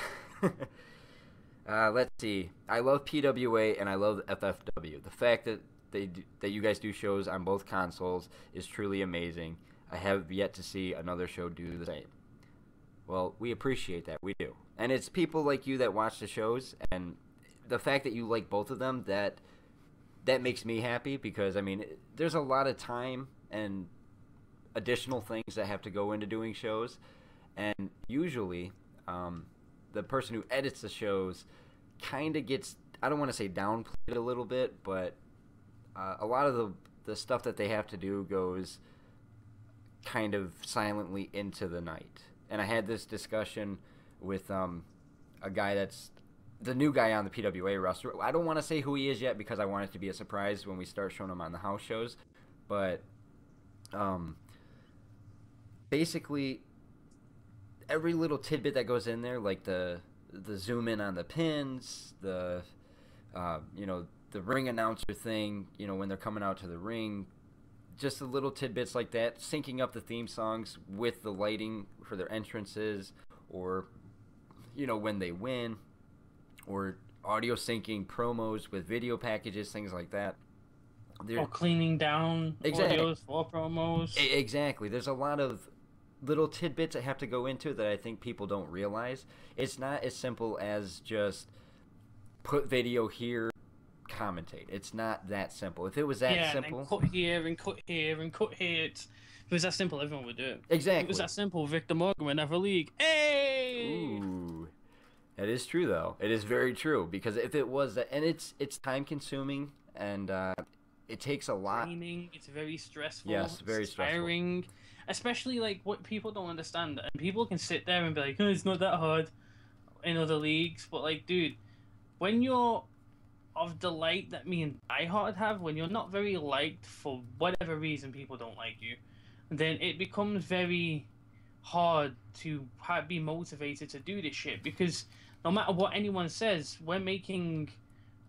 Uh, let's see. I love P W A and I love F F W. The fact that they do, that you guys do shows on both consoles is truly amazing. I have yet to see another show do the same. Well, we appreciate that. We do. And it's people like you that watch the shows, and the fact that you like both of them, that that makes me happy because, I mean, there's a lot of time and additional things that have to go into doing shows, and usually um, the person who edits the shows kind of gets, I don't want to say downplayed a little bit, but uh, a lot of the, the stuff that they have to do goes kind of silently into the night. And I had this discussion with um, a guy that's the new guy on the P W A roster. I don't want to say who he is yet because I want it to be a surprise when we start showing him on the house shows. But um, basically, every little tidbit that goes in there, like the the zoom in on the pins, the uh, you know the ring announcer thing, you know when they're coming out to the ring, just the little tidbits like that, syncing up the theme songs with the lighting for their entrances, or you know when they win, or audio syncing promos with video packages, things like that. They're, or cleaning down exactly. audios for promos. Exactly. There's a lot of little tidbits that have to go into that I think people don't realize. It's not as simple as just put video here, commentate. It's not that simple. If it was that yeah, simple... Yeah, cut here and cut here and cut here. It's, if it was that simple, everyone would do it. Exactly. If it was that simple, Victor Morgan would have a league. Hey! Ooh. That is true, though. It is very true. Because if it was... that, and it's it's time-consuming, and uh, it takes a lot... Training, it's very stressful. Yes, very it's stressful. Tiring. Especially, like, what people don't understand. And people can sit there and be like, oh, it's not that hard in other leagues. But, like, dude, when you're of the light that me and Die Hard have, when you're not very liked for whatever reason people don't like you, then it becomes very hard to ha- be motivated to do this shit. Because no matter what anyone says, we're making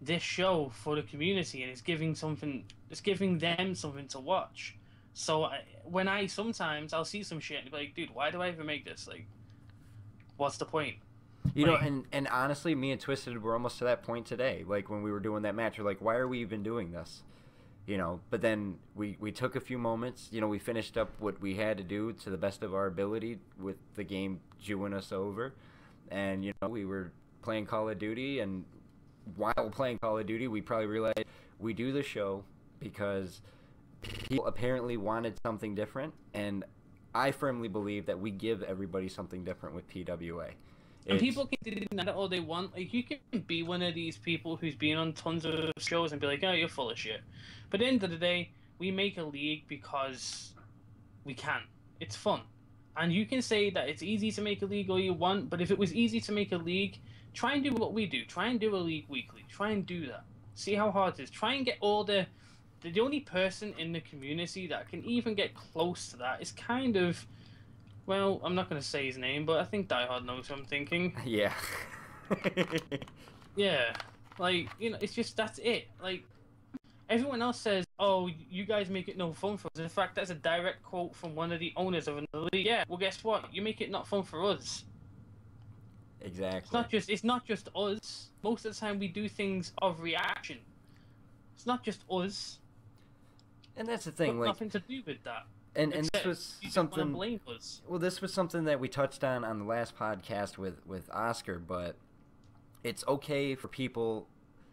this show for the community, and it's giving something, it's giving them something to watch. So I, when I sometimes I'll see some shit and be like, dude, why do I even make this? Like, what's the point? You like, know, and, and honestly, me and Twisted were almost to that point today. Like, when we were doing that match, we're like, why are we even doing this? You know, but then we, we took a few moments. You know, we finished up what we had to do to the best of our ability with the game chewing us over. And, you know, we were playing Call of Duty, and while playing Call of Duty, we probably realized we do the show because people apparently wanted something different, and I firmly believe that we give everybody something different with P W A. And people can do that all they want. Like, you can be one of these people who's been on tons of shows and be like, oh, you're full of shit. But at the end of the day, we make a league because we can. It's fun. And you can say that it's easy to make a league all you want, but if it was easy to make a league, try and do what we do. Try and do a league weekly. Try and do that. See how hard it is. Try and get all the... The only person in the community that can even get close to that is kind of... Well, I'm not going to say his name, but I think Die Hard knows what I'm thinking. Yeah. Yeah. Like, you know, it's just, that's it. Like, everyone else says, oh, you guys make it no fun for us. In fact, that's a direct quote from one of the owners of another league. Yeah, well, guess what? You make it not fun for us. Exactly. It's not just, it's not just us. Most of the time we do things of reaction. It's not just us. And that's the thing, like... nothing to do with that. And and this was something. Blame us. Well, this was something that we touched on on the last podcast with with Oscar. But it's okay for people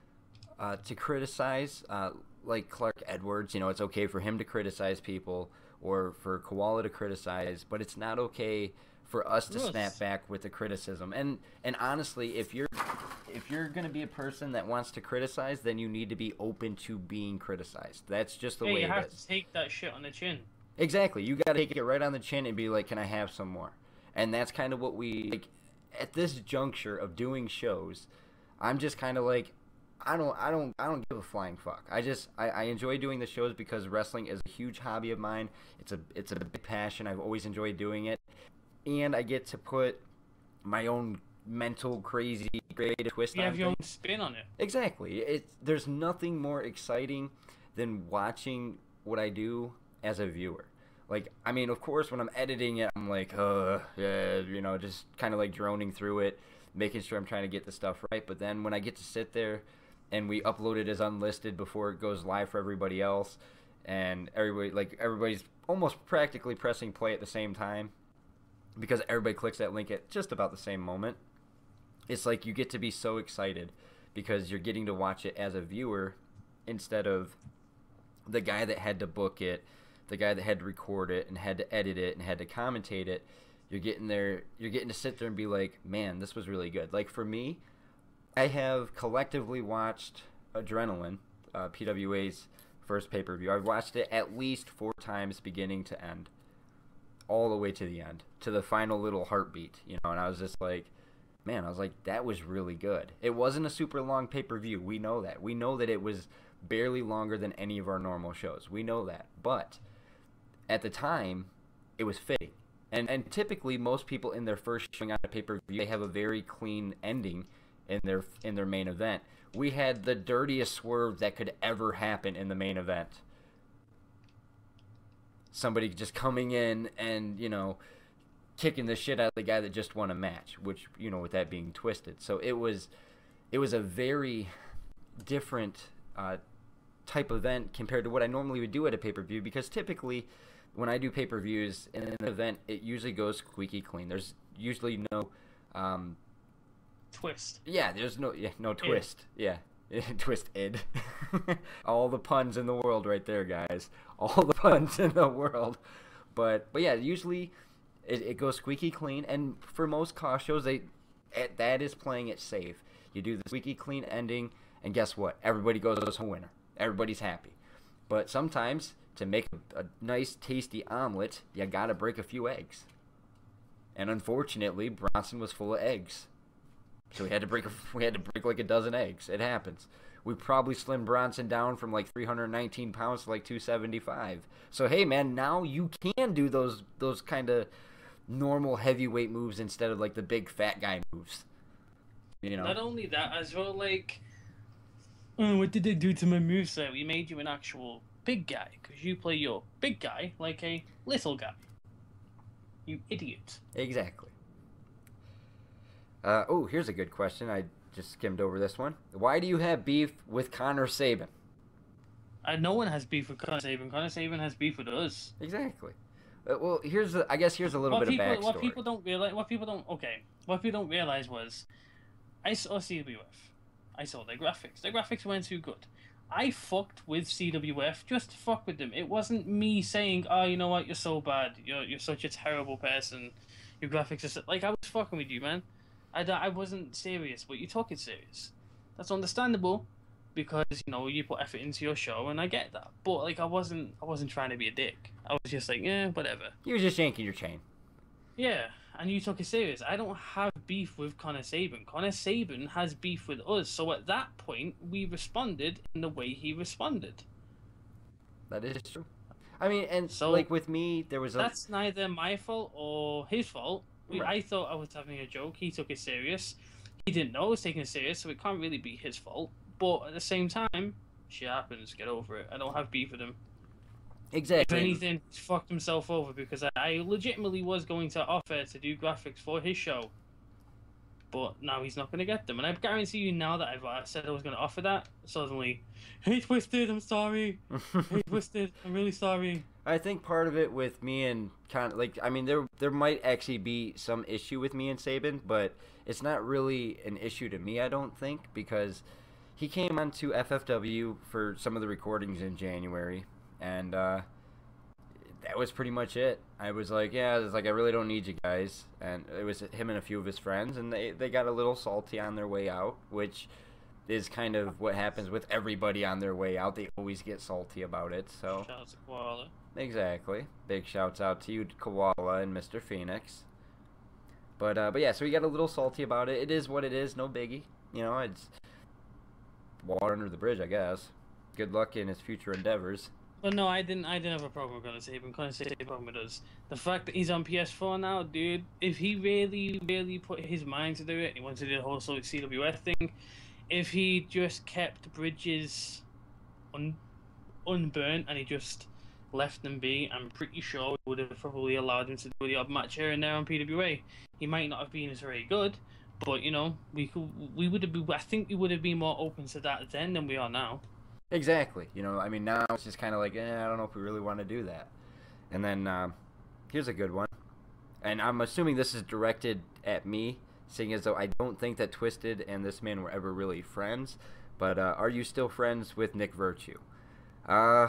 uh, to criticize, uh, like Clark Edwards. You know, it's okay for him to criticize people, or for Koala to criticize. But it's not okay for us to Yes. snap back with the criticism. And and honestly, if you're if you're gonna be a person that wants to criticize, then you need to be open to being criticized. That's just the Hey, way you it have is. to take that shit on the chin. Exactly. You got to take it right on the chin and be like, can I have some more? And that's kind of what we, like, at this juncture of doing shows, I'm just kind of like, I don't, I don't, I don't give a flying fuck. I just, I, I enjoy doing the shows because wrestling is a huge hobby of mine. It's a, it's a big passion. I've always enjoyed doing it. And I get to put my own mental, crazy, creative twist You on have your own things. spin on it. Exactly. It's, there's nothing more exciting than watching what I do as a viewer. Like, I mean, of course, when I'm editing it, I'm like, uh, yeah, you know, just kind of like droning through it, making sure I'm trying to get the stuff right. But then when I get to sit there and we upload it as unlisted before it goes live for everybody else, and everybody, like, everybody's almost practically pressing play at the same time because everybody clicks that link at just about the same moment, it's like you get to be so excited because you're getting to watch it as a viewer instead of the guy that had to book it, the guy that had to record it and had to edit it and had to commentate it. You're getting there, you're getting to sit there and be like, man, this was really good. Like, for me, I have collectively watched Adrenaline, uh, P W A's first pay-per-view. I've watched it at least four times beginning to end, all the way to the end, to the final little heartbeat, you know, and I was just like, man, I was like, that was really good. It wasn't a super long pay-per-view. We know that. We know that it was barely longer than any of our normal shows. We know that. But at the time, it was fitting. And and typically, most people in their first showing on a pay-per-view, they have a very clean ending in their in their main event. We had the dirtiest swerve that could ever happen in the main event. Somebody just coming in and, you know, kicking the shit out of the guy that just won a match, which, you know, with that being Twisted. So it was it was a very different uh, type event compared to what I normally would do at a pay-per-view, because typically when I do pay-per-views in an event, it usually goes squeaky clean. There's usually no um, Twist. yeah, there's no yeah, no twist. Id. Yeah. Twist id. All the puns in the world right there, guys. All the puns in the world. But but yeah, usually it, it goes squeaky clean, and for most cost shows, they it, that is playing it safe. You do the squeaky clean ending, and guess what? Everybody goes home winner. Everybody's happy. But sometimes, to make a, a nice, tasty omelet, you gotta break a few eggs. And unfortunately, Bronson was full of eggs. So we had to break a, we had to break like a dozen eggs. It happens. We probably slimmed Bronson down from like three hundred nineteen pounds to like two seventy-five. So hey man, now you can do those those kind of normal heavyweight moves instead of like the big fat guy moves. You know. Not only that, as well, like, oh, what did they do to my moveset? We made you an actual big guy, because you play your big guy like a little guy. You idiot. Exactly. Uh, oh, here's a good question. I just skimmed over this one. Why do you have beef with Connor Sabin? Uh, no one has beef with Connor Sabin. Connor Sabin has beef with us. Exactly. Uh, well, here's the, I guess here's a little what bit people, of backstory. What people don't realize, what people don't, okay, what people don't realize was, I saw C W F. I saw their graphics. Their graphics weren't too good. I fucked with C W F just to fuck with them. It wasn't me saying, oh, you know what, you're so bad. You're you're such a terrible person. Your graphics are so... Like, I was fucking with you, man. I, I wasn't serious, but you took it serious. That's understandable because, you know, you put effort into your show, and I get that. But, like, I wasn't I wasn't trying to be a dick. I was just like, eh, whatever. You were just yanking your chain. Yeah, and you took it serious. I don't have beef with Connor Sabin. Connor Sabin has beef with us. So at that point, we responded in the way he responded. That is true. I mean, and so like with me, there was a... That's neither my fault or his fault. Right. I thought I was having a joke. He took it serious. He didn't know I was taking it serious, so it can't really be his fault. But at the same time, shit happens. Get over it. I don't have beef with him. Exactly. If anything, he fucked himself over because I, I legitimately was going to offer to do graphics for his show. But now he's not going to get them. And I guarantee you now that I've I said I was going to offer that, suddenly, hey, Twisted, I'm sorry. Hey, Twisted, I'm really sorry. I think part of it with me and kind of like, I mean, there there might actually be some issue with me and Sabin, but it's not really an issue to me, I don't think, because he came onto F F W for some of the recordings in January, and uh, that was pretty much it. I was like, yeah, it's like I really don't need you guys, and it was him and a few of his friends, and they they got a little salty on their way out, which is kind of what happens with everybody on their way out. They always get salty about it. So shout out to Koala. Exactly. Big shouts out to you, Koala and Mister Phoenix. But uh, but yeah, so we got a little salty about it. It is what it is. No biggie. You know, it's water under the bridge, I guess. Good luck in his future endeavors. But no, I didn't. I didn't have a problem with Connor Sabin. Connor Sabin problem with us. The fact that he's on P S four now, dude. If he really, really put his mind to do it, he wanted to do the whole C W F thing. If he just kept bridges un unburnt and he just left them be, I'm pretty sure we would have probably allowed him to do the odd match here and there on P W A. He might not have been as very good, but you know, we could, we would have been. I think we would have been more open to that then than we are now. Exactly. You know, I mean, now it's just kind of like, eh, I don't know if we really want to do that. And then um, here's a good one, and I'm assuming this is directed at me, seeing as though I don't think that Twisted and this man were ever really friends. But uh, are you still friends with Nick Virtue? Uh,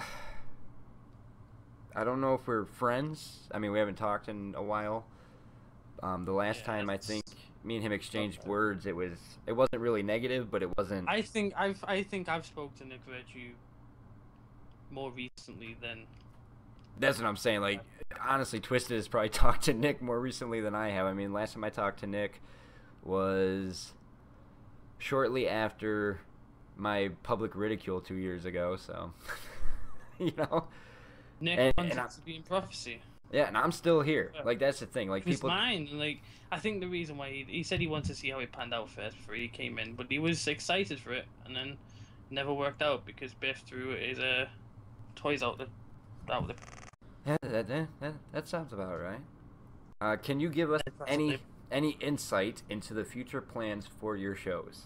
I don't know if we're friends. I mean, we haven't talked in a while. Um, the last yeah, time I think me and him exchanged okay. words, it was it wasn't really negative, but it wasn't. I think I've I think I've spoken to Nick Virtue more recently than. That's what I'm saying. Like, honestly, Twisted has probably talked to Nick more recently than I have. I mean, last time I talked to Nick was shortly after my public ridicule two years ago. So, you know. Nick and, wants and to be in prophecy. Yeah, and I'm still here. Like, that's the thing. Like, it's people. mine. Like, I think the reason why he, he said he wanted to see how it panned out first before he came in, but he was excited for it, and then never worked out because Biff threw his uh, toys out the out the. Yeah, that, that that that sounds about right. Uh, can you give us any any insight into the future plans for your shows?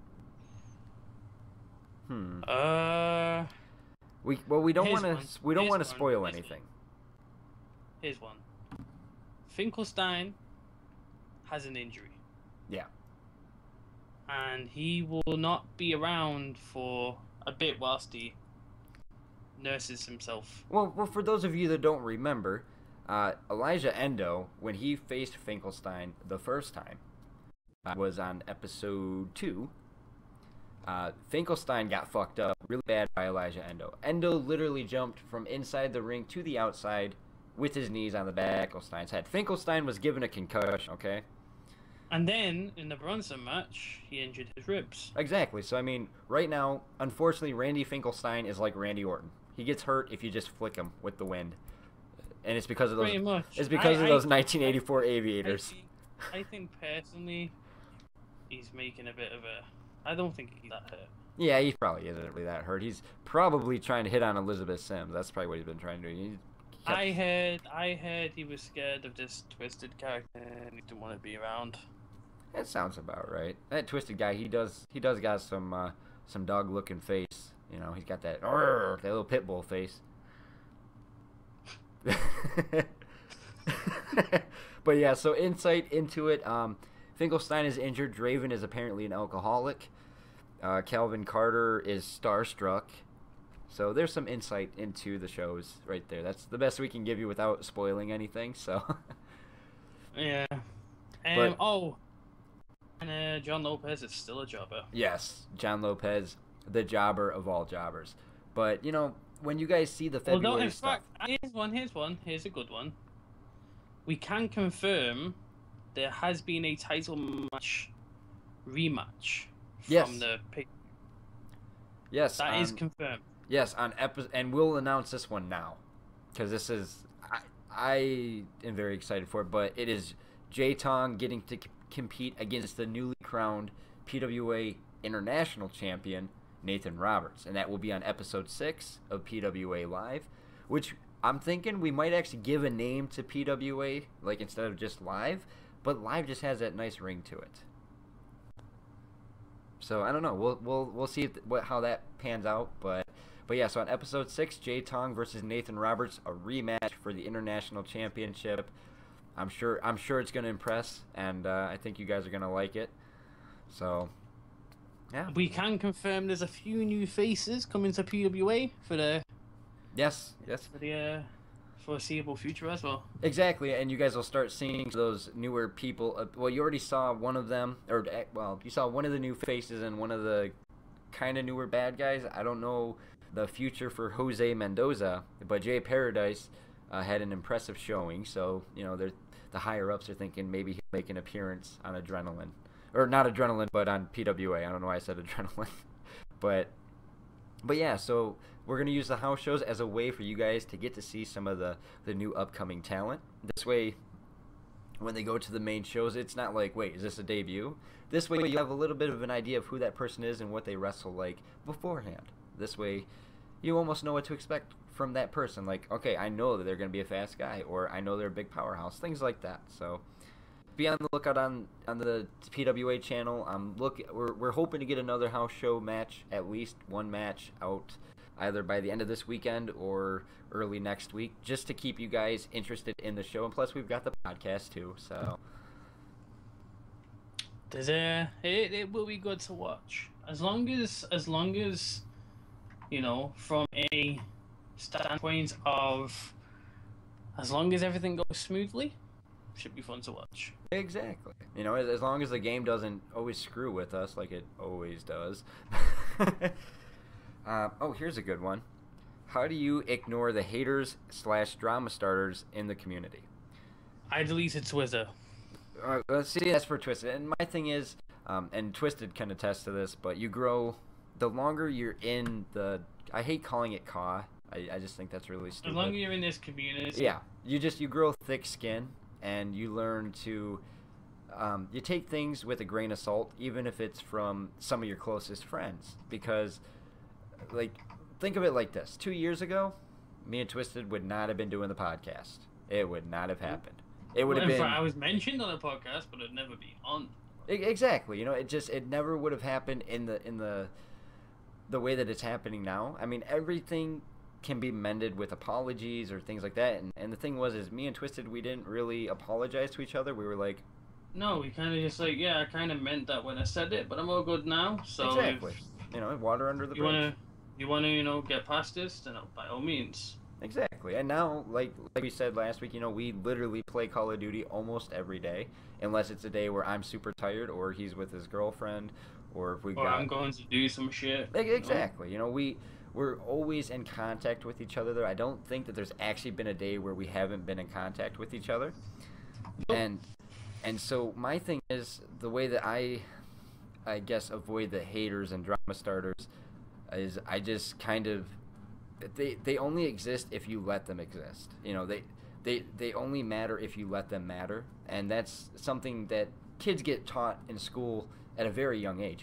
Hmm. Uh. We well we don't want to we don't want to spoil one. anything. Here's one. Finkelstein has an injury. Yeah. And he will not be around for a bit whilst he nurses himself. Well, well, for those of you that don't remember, uh, Elijah Endo, when he faced Finkelstein the first time, uh, was on episode two. Uh, Finkelstein got fucked up really bad by Elijah Endo. Endo literally jumped from inside the ring to the outside with his knees on the back of Finkelstein's head. Finkelstein was given a concussion, okay? And then, in the Bronson match, he injured his ribs. Exactly. So, I mean, right now, unfortunately, Randy Finkelstein is like Randy Orton. He gets hurt if you just flick him with the wind. And it's because of those, Pretty much. It's because I, of those I, nineteen eighty-four Aviators. I think, I think, personally, he's making a bit of a... I don't think he's that hurt. Yeah, he probably isn't really that hurt. He's probably trying to hit on Elizabeth Sims. That's probably what he's been trying to do. He kept... I heard, I heard he was scared of this Twisted character and he didn't want to be around. That sounds about right. That Twisted guy, he does, he does got some, uh, some dog-looking face. You know, he's got that, that little pit bull face. But yeah, so insight into it. Um, Finkelstein is injured. Draven is apparently an alcoholic. Uh, Calvin Carter is starstruck. So there's some insight into the shows right there. That's the best we can give you without spoiling anything. So yeah. Um, but, oh, and uh, John Lopez is still a jobber. Yes, John Lopez, the jobber of all jobbers. But you know, when you guys see the February well, no, in stuff, fact, here's one. Here's one. Here's a good one. We can confirm there has been a title match rematch yes. from the pick. Yes, that um, is confirmed. Yes, on epi- and we'll announce this one now, because this is I, I am very excited for it. But it is Jay Tong getting to c- compete against the newly crowned P W A International Champion Nathan Roberts, and that will be on episode six of P W A Live, which I'm thinking we might actually give a name to P W A, like instead of just Live, but Live just has that nice ring to it. So I don't know. We'll we'll we'll see if, what how that pans out, but but yeah. So on episode six, Jay Tong versus Nathan Roberts, a rematch for the International Championship. I'm sure I'm sure it's gonna impress, and uh, I think you guys are gonna like it. So yeah, we can confirm there's a few new faces coming to P W A for the yes yes for the uh, foreseeable future as well. Exactly, and you guys will start seeing those newer people. Uh, well, you already saw one of them, or well, you saw one of the new faces and one of the kind of newer bad guys. I don't know the future for Jose Mendoza, but Jay Paradise uh, had an impressive showing. So you know, the higher ups are thinking maybe he'll make an appearance on Adrenaline, or not Adrenaline, but on P W A. I don't know why I said Adrenaline, but but yeah, so. We're going to use the house shows as a way for you guys to get to see some of the, the new upcoming talent. This way, when they go to the main shows, it's not like, wait, is this a debut? This way, you have a little bit of an idea of who that person is and what they wrestle like beforehand. This way, you almost know what to expect from that person. Like, okay, I know that they're going to be a fast guy, or I know they're a big powerhouse, things like that. So be on the lookout on, on the P W A channel. Um, look, we're, we're hoping to get another house show match, at least one match out either by the end of this weekend or early next week, just to keep you guys interested in the show. And plus, we've got the podcast too, so There's a, it, it will be good to watch as long as as long as you know, from a standpoint of as long as everything goes smoothly, should be fun to watch. Exactly. You know, as, as long as the game doesn't always screw with us like it always does. Uh, oh, here's a good one. How do you ignore the haters slash drama starters in the community? I deleted Twitter. Uh, let's see, that's for Twisted. And my thing is, um, and Twisted can attest to this, but you grow, the longer you're in the, I hate calling it C A W. I, I just think that's really stupid. The longer you're in this community. Yeah, you just, you grow thick skin, and you learn to, um, you take things with a grain of salt, even if it's from some of your closest friends, because like, think of it like this. Two years ago, me and Twisted would not have been doing the podcast. It would not have happened. It would well, have been... I was mentioned on the podcast, but it'd never be on. Exactly. You know, it just, it never would have happened in the, in the, the way that it's happening now. I mean, everything can be mended with apologies or things like that. And, and the thing was, is me and Twisted, we didn't really apologize to each other. We were like... No, we kind of just like, yeah, I kind of meant that when I said it, but I'm all good now. So exactly. If you know, water under the you bridge. Wanna, you want to, you know, get past this, then by all means. Exactly. And now, like like we said last week, you know, we literally play Call of Duty almost every day, unless it's a day where I'm super tired, or he's with his girlfriend, or if we've or got... I'm going to do some shit. Exactly. You know, you know we, we're always in contact with each other there. I don't think that there's actually been a day where we haven't been in contact with each other. Nope. And and so my thing is, the way that I, I guess, avoid the haters and drama starters is I just kind of... They they only exist if you let them exist. You know, they they they only matter if you let them matter, and that's something that kids get taught in school at a very young age. You know,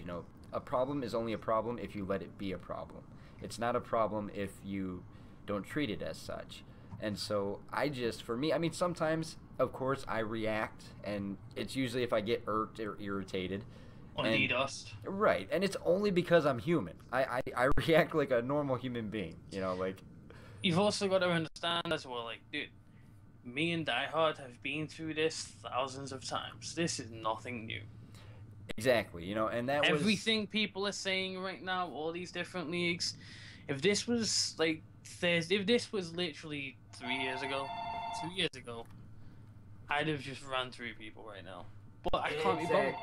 a problem is only a problem if you let it be a problem. It's not a problem if you don't treat it as such. And so I just, for me, I mean, sometimes, of course, I react, and it's usually if I get irked or irritated. On and, dust. Right, and it's only because I'm human. I, I, I react like a normal human being, you know, like... You've also got to understand as well, like, dude, me and Die Hard have been through this thousands of times. This is nothing new. Exactly, you know, and that Everything was... Everything people are saying right now, all these different leagues, if this was, like, Thursday, if this was literally three years ago, two years ago, I'd have just ran through people right now. But I can't exactly. be bothered.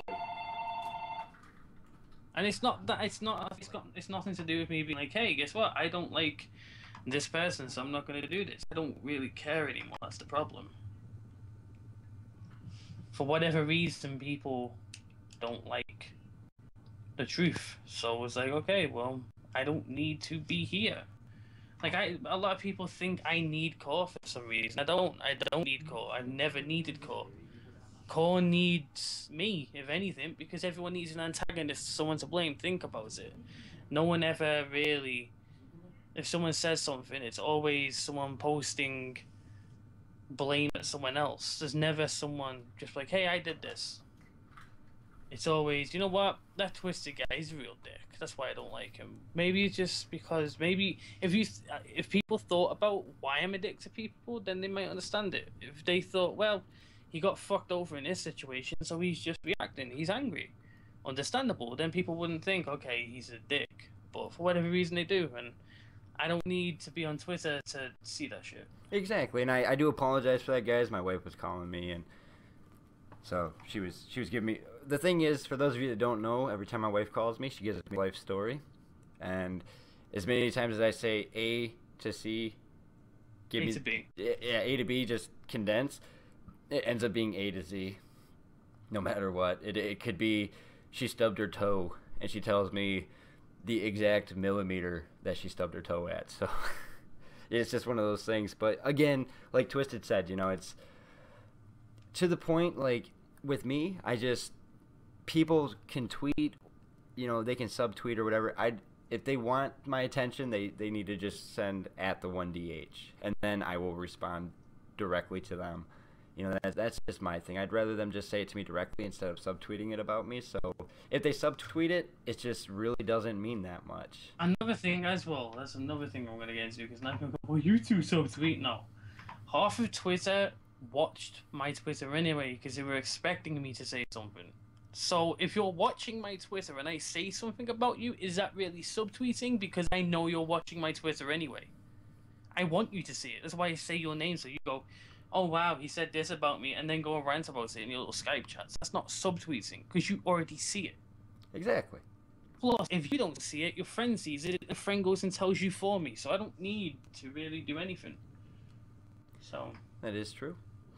And it's not that, it's not, it's got, it's nothing to do with me being like, hey, guess what, I don't like this person, so I'm not going to do this. I don't really care anymore, that's the problem. For whatever reason, people don't like the truth. So it's like, okay, well, I don't need to be here. Like, I, a lot of people think I need Core for some reason. I don't, I don't need Core. I've never needed Core. Core needs me, if anything, because everyone needs an antagonist, someone to blame. Think about it. No one ever really... If someone says something, it's always someone posting blame at someone else. There's never someone just like, hey, I did this. It's always, you know what, that Twisted guy, he's a real dick. That's why I don't like him. Maybe it's just because, maybe if you, if people thought about why I'm a dick to people, then they might understand it. If they thought, well, he got fucked over in this situation, so he's just reacting, he's angry. Understandable. Then people wouldn't think, okay, he's a dick. But for whatever reason they do, and I don't need to be on Twitter to see that shit. Exactly, and I, I do apologize for that, guys. My wife was calling me, and so she was she was giving me... The thing is, for those of you that don't know, every time my wife calls me, she gives me a life story. And as many times as I say A to C, give A me... to B. Yeah, A to B, just condense. It ends up being A to Z, no matter what. It, it could be she stubbed her toe, and she tells me the exact millimeter that she stubbed her toe at. So it's just one of those things. But again, like Twisted said, you know, it's to the point, like with me, I just, people can tweet, you know, they can subtweet or whatever. I if they want my attention, they, they need to just send at the one D H, and then I will respond directly to them. You know, that, that's just my thing. I'd rather them just say it to me directly instead of subtweeting it about me. So if they subtweet it, it just really doesn't mean that much. Another thing as well, that's another thing I'm going to get into, because now people go, well, you two subtweet. No. Half of Twitter watched my Twitter anyway, because they were expecting me to say something. So if you're watching my Twitter and I say something about you, is that really subtweeting? Because I know you're watching my Twitter anyway. I want you to see it. That's why I say your name, so you go, oh wow, he said this about me, and then go and rant about it in your little Skype chats. That's not subtweeting, because you already see it. Exactly. Plus, if you don't see it, your friend sees it, and a friend goes and tells you for me, so I don't need to really do anything. So... That is true.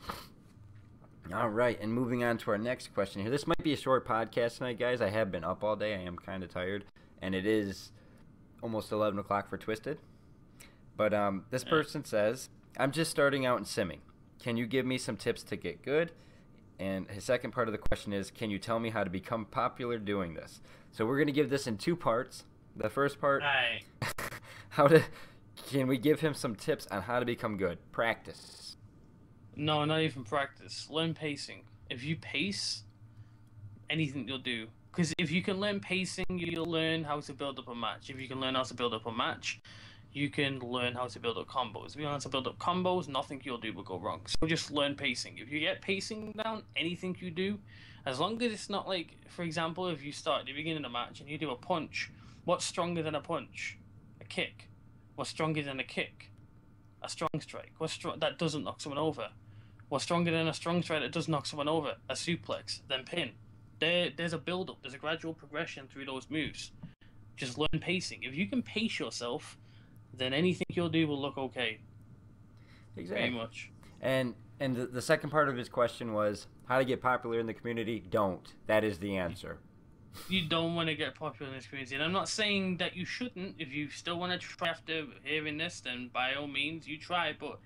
All right, and moving on to our next question here. This might be a short podcast tonight, guys. I have been up all day. I am kind of tired, and it is almost eleven o'clock for Twisted. But um, this person says, I'm just starting out in simming. Can you give me some tips to get good? And his second part of the question is, can you tell me how to become popular doing this? So we're going to give this in two parts. The first part, Aye. how to, can we give him some tips on how to become good? Practice. No, not even practice. Learn pacing. If you pace, anything you'll do. Because if you can learn pacing, you'll learn how to build up a match. If you can learn how to build up a match, you can learn how to build up combos. If you learn how to build up combos, nothing you'll do will go wrong. So just learn pacing. If you get pacing down, anything you do, as long as it's not like, for example, if you start at the beginning of a match and you do a punch, what's stronger than a punch? A kick. What's stronger than a kick? A strong strike. What's str that doesn't knock someone over? What's stronger than a strong strike that does knock someone over? A suplex, then pin. There, there's a build-up. There's a gradual progression through those moves. Just learn pacing. If you can pace yourself, then anything you'll do will look okay. Exactly. Very much. And and the, the second part of his question was how to get popular in the community. Don't. That is the answer. You don't want to get popular in this community. And I'm not saying that you shouldn't. If you still want to try after hearing this, then by all means, you try. But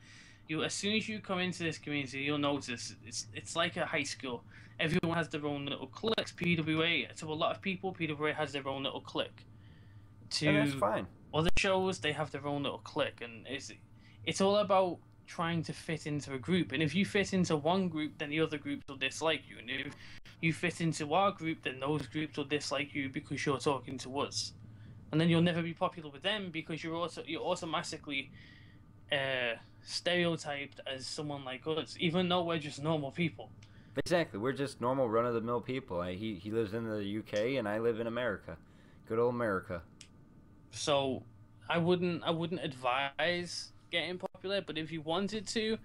You as soon as you come into this community, you'll notice it's it's like a high school. Everyone has their own little cliques. P W A, to a lot of people, P W A has their own little clique. To and that's fine. Other shows, they have their own little clique, and it's it's all about trying to fit into a group. And if you fit into one group, then the other groups will dislike you. And if you fit into our group, then those groups will dislike you because you're talking to us. And then you'll never be popular with them because you're also you're automatically uh, stereotyped as someone like us, even though we're just normal people. Exactly, we're just normal run-of-the-mill people. I, he he lives in the U K and I live in America. Good old America. So I wouldn't I wouldn't advise getting popular, but if you wanted to,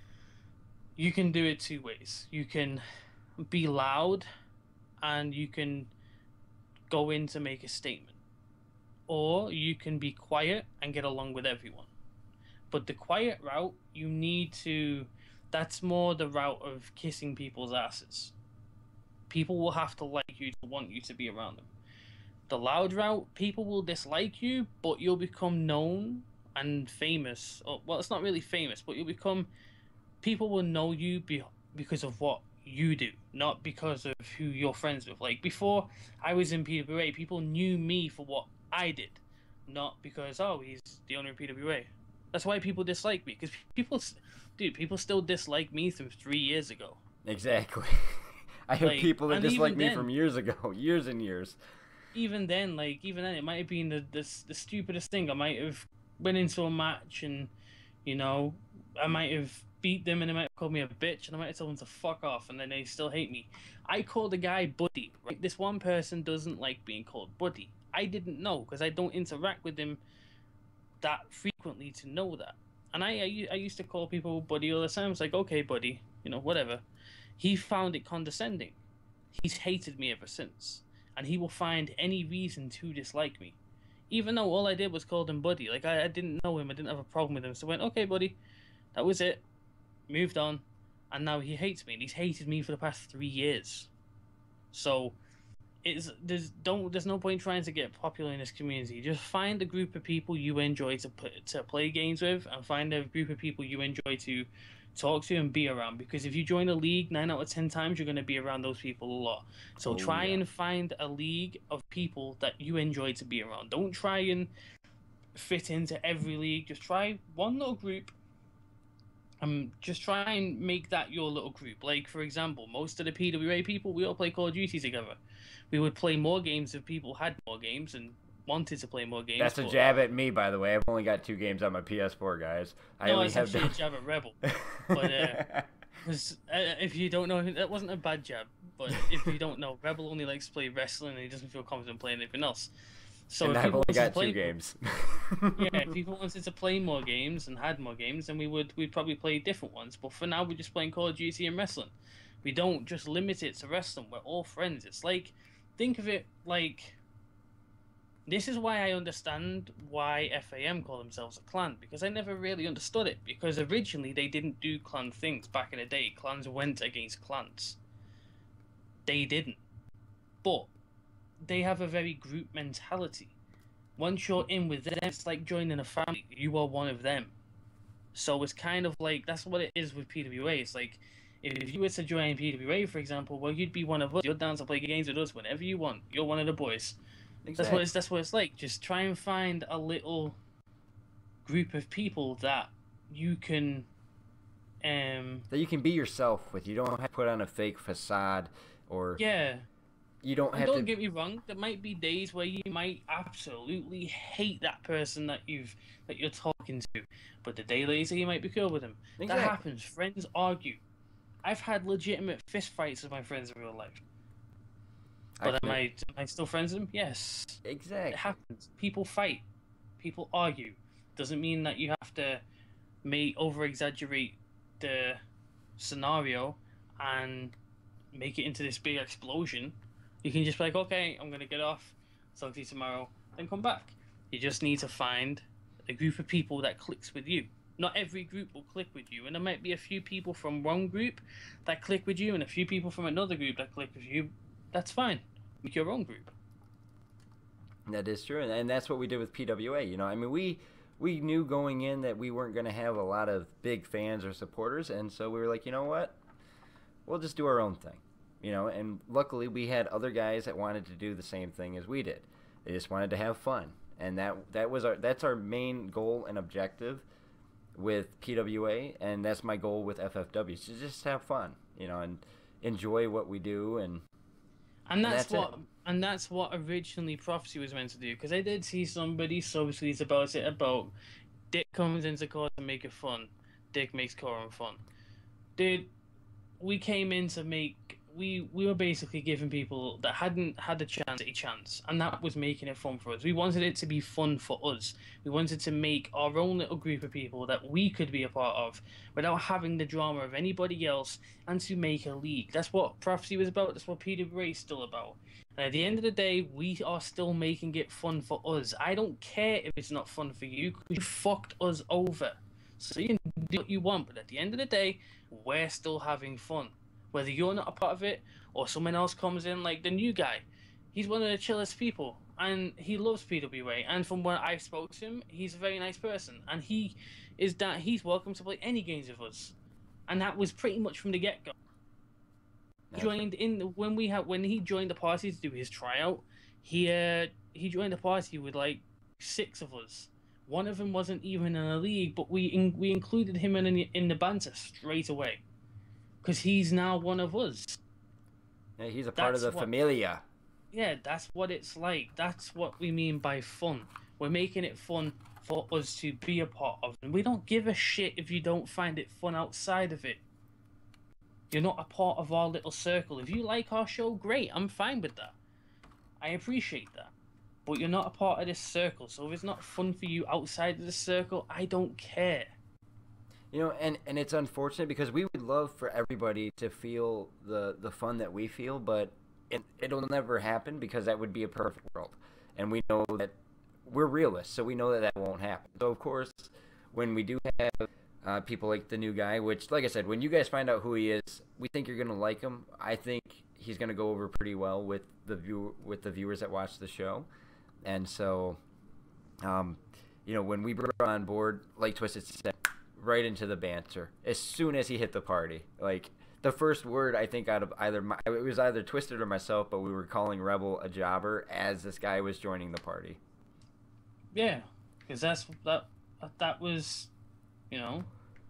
you can do it two ways. You can be loud and you can go in to make a statement, or you can be quiet and get along with everyone. But the quiet route, you need to that's more the route of kissing people's asses. People will have to like you to want you to be around them. The loud route, people will dislike you, but you'll become known and famous. Or, well, it's not really famous, but you'll become... People will know you be, because of what you do, not because of who you're friends with. Like, before I was in P W A, people knew me for what I did, not because, oh, he's the owner of P W A. That's why people dislike me, because people... Dude, people still dislike me from three years ago. Exactly. I have like, people that dislike me then, from years ago, years and years. Even then, like, even then, it might have been the, the, the stupidest thing. I might have went into a match and, you know, I might have beat them and they might have called me a bitch and I might have told them to fuck off and then they still hate me. I called the guy Buddy, right? This one person doesn't like being called Buddy. I didn't know because I don't interact with him that frequently to know that. And I, I, I used to call people Buddy all the time. It's like, okay, Buddy, you know, whatever. He found it condescending. He's hated me ever since. And he will find any reason to dislike me. Even though all I did was call him Buddy. Like, I, I didn't know him. I didn't have a problem with him. So I went, okay, Buddy. That was it. Moved on. And now he hates me. And he's hated me for the past three years. So... It's, there's don't there's no point trying to get popular in this community. Just find a group of people you enjoy to put, to play games with, and find a group of people you enjoy to talk to and be around. Because if you join a league, nine out of ten times you're going to be around those people a lot. So oh, try yeah. and find a league of people that you enjoy to be around. Don't try and fit into every league. Just try one little group. Um, just try and make that your little group. Like, for example, most of the P W A people, we all play Call of Duty together. We would play more games if people had more games and wanted to play more games. That's a jab at me, by the way. I've only got two games on my P S four, guys. I no, only it's have actually a jab at Rebel. But uh, cause, uh, if you don't know, that wasn't a bad jab. But if you don't know, Rebel only likes to play wrestling and he doesn't feel confident playing anything else. So and if I've only got play, two games. Yeah, if people wanted to play more games and had more games, then we would we'd probably play different ones. But for now, we're just playing Call of Duty and wrestling. We don't just limit it to wrestling. We're all friends. It's like, think of it like, this is why I understand why F A M call themselves a clan, because I never really understood it. Because originally they didn't do clan things back in the day. Clans went against clans. They didn't. But they have a very group mentality. Once you're in with them, it's like joining a family. You are one of them. So it's kind of like, that's what it is with P W A. It's like, if you were to join P W A, for example, well, you'd be one of us. You're down to play games with us whenever you want. You're one of the boys. Exactly. That's what it's, that's what it's like. Just try and find a little group of people that you can... Um, that you can be yourself with. You don't have to put on a fake facade or... Yeah. You don't have don't to... get me wrong. There might be days where you might absolutely hate that person that you've that you're talking to, but the day later you might be cool with them. Exactly. That happens. Friends argue. I've had legitimate fist fights with my friends in real life. But am I, am I still friends with them? Yes. Exactly. It happens. People fight. People argue. Doesn't mean that you have to may over exaggerate the scenario and make it into this big explosion. You can just be like, okay, I'm gonna get off, talk to you tomorrow, then come back. You just need to find a group of people that clicks with you. Not every group will click with you, and there might be a few people from one group that click with you, and a few people from another group that click with you. That's fine. Make your own group. That is true, and that's what we did with P W A. You know, I mean, we we knew going in that we weren't going to have a lot of big fans or supporters, and so we were like, you know what, we'll just do our own thing, you know. And luckily we had other guys that wanted to do the same thing as we did. They just wanted to have fun, and that that was our that's our main goal and objective with P W A, and that's my goal with F F W, to just have fun, you know, and enjoy what we do. And and that's, and that's what it. and that's what originally Prophecy was meant to do, because I did see somebody subtweet about it, about Dick comes into court to make it fun, Dick makes Corum fun. Dude, we came in to make we we were basically giving people that hadn't had a chance a chance, and that was making it fun for us. We wanted it to be fun for us. We wanted to make our own little group of people that we could be a part of without having the drama of anybody else, and to make a league. That's what Prophecy was about. That's what P W A is still about. And at the end of the day, we are still making it fun for us. I don't care if it's not fun for you, because you fucked us over. So you can do what you want, but at the end of the day, we're still having fun. Whether you're not a part of it, or someone else comes in, like the new guy. He's one of the chillest people, and he loves P W A, and from when I spoke to him, he's a very nice person, and he is that he's welcome to play any games with us. And that was pretty much from the get-go. He joined in when we had when he joined the party to do his tryout, he uh, he joined the party with like six of us. One of them wasn't even in a league, but we in, we included him in the, in the banter straight away, because he's now one of us. Yeah, he's a part That's of the what, familia. Yeah, that's what it's like. That's what we mean by fun. We're making it fun for us to be a part of, and we don't give a shit if you don't find it fun outside of it. You're not a part of our little circle. If you like our show, great. I'm fine with that. I appreciate that. But you're not a part of this circle, so if it's not fun for you outside of the circle, I don't care. You know, and, and it's unfortunate, because we would love for everybody to feel the, the fun that we feel, but it, it'll never happen, because that would be a perfect world. And we know that we're realists, so we know that that won't happen. So, of course, when we do have uh, people like the new guy, which, like I said, when you guys find out who he is, we think you're going to like him. I think he's going to go over pretty well with the view with the viewers that watch the show. And so, um, you know, when we brought him on board, like Twisted said, right into the banter as soon as he hit the party. Like, the first word, I think, out of either my, it was either Twisted or myself, but we were calling Rebel a jobber as this guy was joining the party. Yeah, because that's that that was, you know.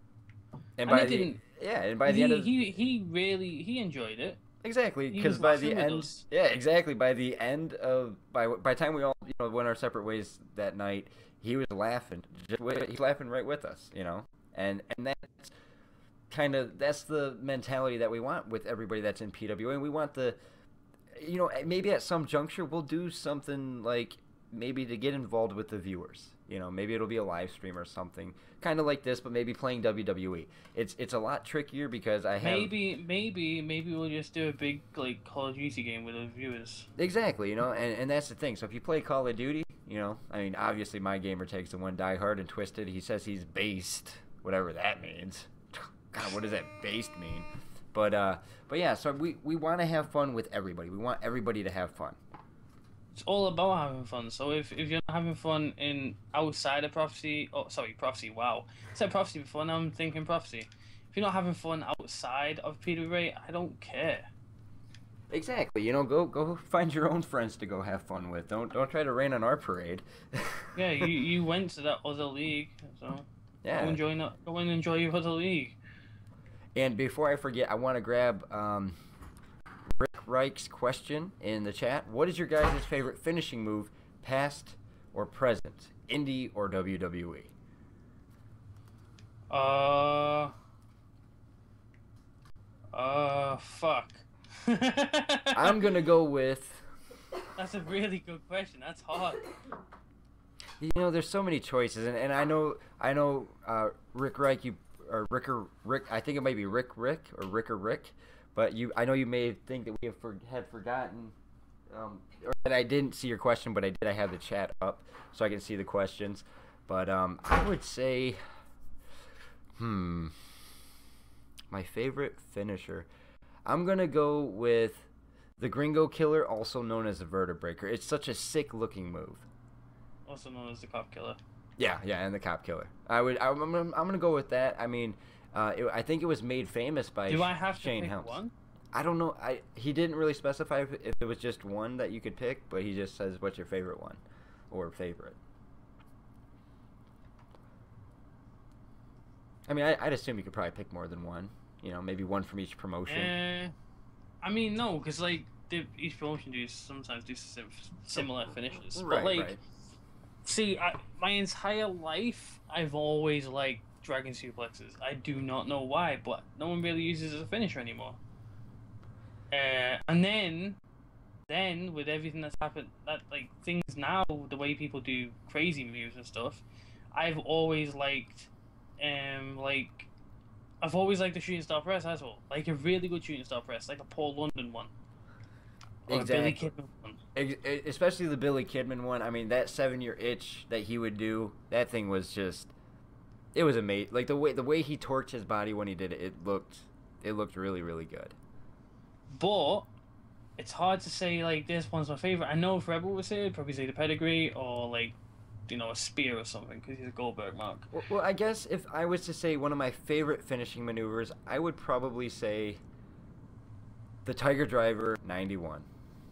And, and by the didn't, yeah, and by the he, end of he he really he enjoyed it. Exactly, because by the end, yeah, exactly. By the end of by by the time we all you know went our separate ways that night, he was laughing, just with, he's laughing right with us, you know, and and that's kind of that's the mentality that we want with everybody that's in P W A. And we want the, you know, maybe at some juncture we'll do something like maybe to get involved with the viewers. You know, maybe it'll be a live stream or something, kind of like this, but maybe playing W W E. It's it's a lot trickier because I have maybe maybe maybe we'll just do a big like Call of Duty game with the viewers. Exactly, you know, and and that's the thing. So if you play Call of Duty, you know, I mean, obviously my gamer takes the one Die Hard and Twisted. He says he's based, whatever that means. God, what does that based mean? But uh, but yeah, so we we want to have fun with everybody. We want everybody to have fun. It's all about having fun. So if, if you're not having fun in outside of Prophecy, oh sorry, Prophecy, wow. I said Prophecy before, now I'm thinking Prophecy. If you're not having fun outside of P W A, I don't care. Exactly. You know, go go find your own friends to go have fun with. Don't don't try to rain on our parade. Yeah, you, you went to that other league, so yeah. Go enjoy that, go and enjoy your other league. And before I forget, I want to grab um Rick Reich's question in the chat. What is your guys' favorite finishing move, past or present, indie or W W E? Uh, uh, fuck. I'm gonna go with. That's a really good question. That's hard. You know, there's so many choices, and, and I know, I know, uh, Rick Reich, you or Rick or Rick. I think it might be Rick Rick or Rick or Rick. But you, I know you may think that we have for, had forgotten, um, or that I didn't see your question, but I did. I have the chat up so I can see the questions. But um, I would say, hmm, my favorite finisher. I'm gonna go with the Gringo Killer, also known as the Vertebreaker. It's such a sick-looking move. Also known as the Cop Killer. Yeah, yeah, and the cop killer. I would. I'm. I'm, I'm gonna go with that. I mean, uh, it, I think it was made famous by Do I have Shane to pick Helms. one? I don't know. I he didn't really specify if, if it was just one that you could pick, but he just says what's your favorite one, or favorite. I mean, I, I'd assume you could probably pick more than one. You know, maybe one from each promotion. Uh, I mean, no, because like the, each promotion do sometimes do sim- similar finishes. Right, but like, right. see, I, my entire life, I've always liked dragon suplexes. I do not know why, but no one really uses it as a finisher anymore. Uh, and then, then with everything that's happened, that like things now, the way people do crazy moves and stuff, I've always liked, um, like, I've always liked the shooting star press as well, like a really good shooting star press, like a Paul London one, or Exactly. a Billy Kidman one. Ex- Especially the Billy Kidman one. I mean, that seven-year itch that he would do, that thing was just, it was amazing. Like the way the way he torqued his body when he did it, it looked, it looked really, really good. But it's hard to say like this one's my favorite. I know if Rebel would say it, probably say the pedigree or like, you know, a spear or something because he's a Goldberg mark. Well, well, I guess if I was to say one of my favorite finishing maneuvers, I would probably say the Tiger Driver ninety-one.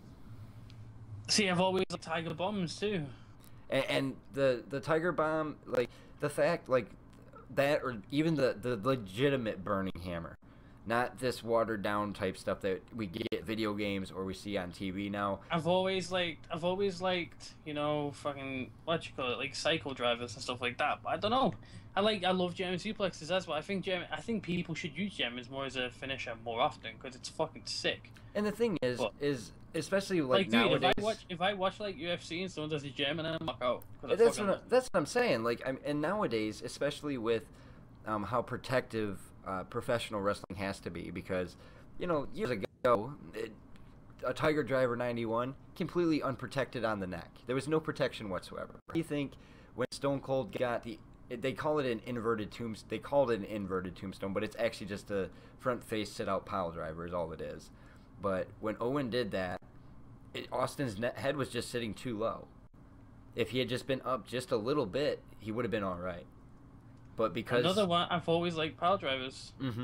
See, I've always liked Tiger Bombs too. And, and the the Tiger Bomb, like the fact, like that, or even the the legitimate burning hammer. Not this watered down type stuff that we get video games or we see on T V now. I've always liked, I've always liked, you know, fucking what you call it, like cycle drivers and stuff like that. But I don't know. I like, I love German suplexes. That's why I think German. I think people should use Germans more as a finisher more often because it's fucking sick. And the thing is, but, is especially like, like dude, nowadays. if I watch, if I watch like U F C and someone does a German, I'm like, oh, That's what I, that's what I'm saying. Like, I'm, and nowadays, especially with um, how protective uh, professional wrestling has to be, because you know years ago, it, a Tiger Driver ninety-one completely unprotected on the neck. There was no protection whatsoever. You think when Stone Cold got the, they call it an inverted tombstone. They called it an inverted tombstone, but it's actually just a front face sit out pile driver is all it is. But when Owen did that, it, Austin's net, head was just sitting too low. If he had just been up just a little bit, he would have been all right. But because another one, I've always liked pile drivers. Mm-hmm.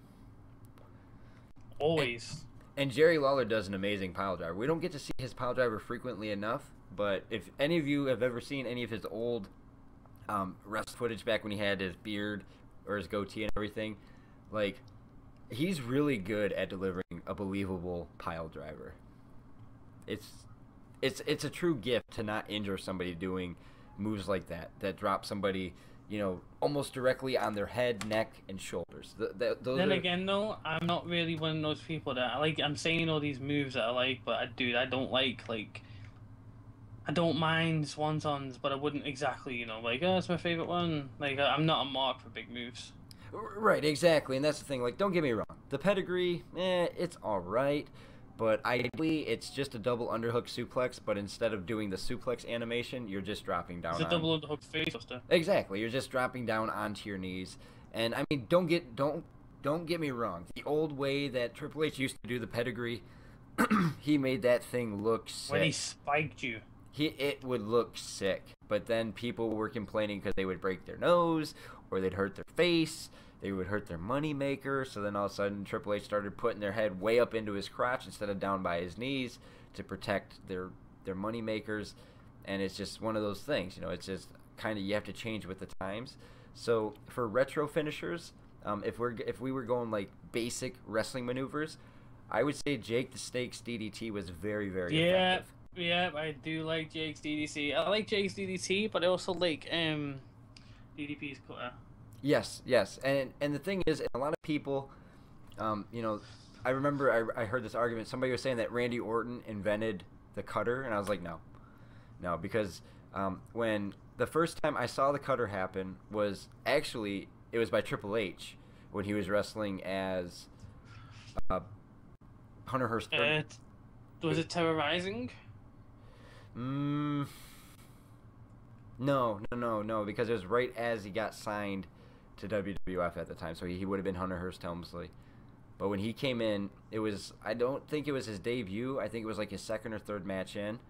Always. And, and Jerry Lawler does an amazing pile driver. We don't get to see his pile driver frequently enough, but if any of you have ever seen any of his old um, wrestling footage back when he had his beard or his goatee and everything, like, he's really good at delivering a believable pile driver. It's it's it's a true gift to not injure somebody doing moves like that that drop somebody, you know, almost directly on their head, neck, and shoulders. The, the, those then are... again, though, I'm not really one of those people that I like. I'm saying all these moves that I like, but I dude, I don't like like. I don't mind swantons, but I wouldn't exactly, you know, like, oh, that's my favorite one. Like, I'm not a mark for big moves. Right, exactly, and that's the thing. Like, don't get me wrong, the pedigree, eh, it's all right, but ideally, it's just a double underhook suplex. But instead of doing the suplex animation, you're just dropping down. It's a on... double underhook face buster. Exactly, you're just dropping down onto your knees. And I mean, don't get don't don't get me wrong. The old way that Triple H used to do the pedigree, he made that thing look sick. When he spiked you. He, it would look sick, but then people were complaining because they would break their nose or they'd hurt their face, they would hurt their money maker. So then all of a sudden Triple H started putting their head way up into his crotch instead of down by his knees to protect their their money makers. And it's just one of those things, you know. It's just kind of, you have to change with the times. So for retro finishers, um, if we're if we were going like basic wrestling maneuvers, I would say Jake the Snake's D D T was very very yeah. effective. Yeah, I do like Jake's D D C. I like Jake's D D T, but I also like um, D D P's cutter. Yes, yes, and and the thing is, a lot of people, um, you know, I remember I, I heard this argument. Somebody was saying that Randy Orton invented the cutter, and I was like, no, no, because um, when the first time I saw the cutter happen was actually, it was by Triple H when he was wrestling as uh, Hunter Hearst. Uh, was it Terrorizing? Mm, no, no, no, no, because it was right as he got signed to W W F at the time, so he, he would have been Hunter Hearst Helmsley. But when he came in, it was, I don't think it was his debut. I think it was like his second or third match in,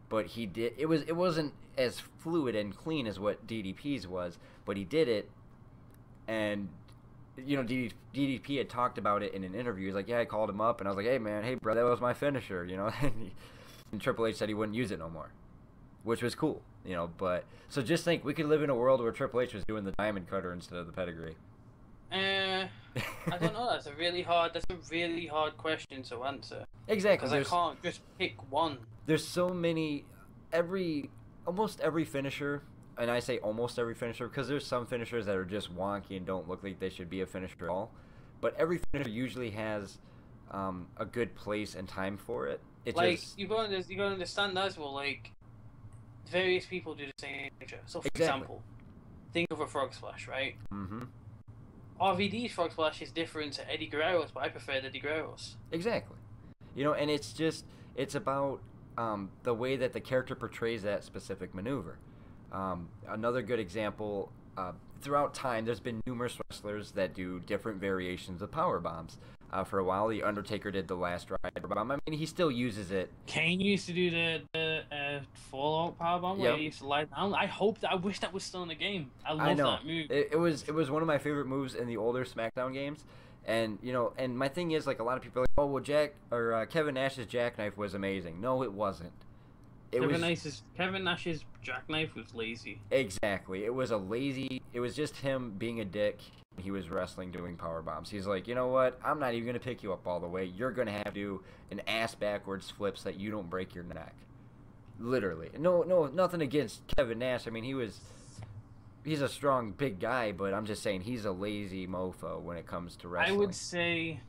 but he did. It was it wasn't as fluid and clean as what D D P's was, but he did it, and you know D D P had talked about it in an interview. He's like, yeah, I called him up and I was like, hey man, hey bro, that was my finisher, you know. and, he, and Triple H said he wouldn't use it no more, which was cool, you know. But so just think, we could live in a world where Triple H was doing the diamond cutter instead of the pedigree. Uh, I don't know. That's a really hard. That's a really hard question to answer. Exactly. Because I can't just pick one. There's so many. Every almost every finisher, and I say almost every finisher because there's some finishers that are just wonky and don't look like they should be a finisher at all. But every finisher usually has um, a good place and time for it. It like just... you got to you got to understand that as well. Like various people do the same finisher. So for exactly. example, think of a frog splash, right? Mm-hmm. R V D's frog splash is different to Eddie Guerrero's, but I prefer Eddie Guerrero's. Exactly. You know, and it's just, it's about um, the way that the character portrays that specific maneuver. Um, another good example, uh, throughout time, there's been numerous wrestlers that do different variations of power bombs. Uh, for a while, The Undertaker did the Last Rider bomb. I mean, he still uses it. Kane used to do the, the uh, Fallout power bomb where Yep. he used to lie down. I hope that, I wish that was still in the game. I love I know. that move. It, it was it was one of my favorite moves in the older SmackDown games. And, you know, and my thing is, like, a lot of people are like, oh, well, Jack, or uh, Kevin Nash's jackknife was amazing. No, it wasn't. It Kevin, was... Nash's, Kevin Nash's jackknife was lazy. Exactly. It was a lazy... It was just him being a dick. He was wrestling doing power bombs. He's like, you know what? I'm not even going to pick you up all the way. You're going to have to do an ass backwards flip so that you don't break your neck. Literally. No, no, nothing against Kevin Nash. I mean, he was... He's a strong, big guy, but I'm just saying he's a lazy mofo when it comes to wrestling. I would say...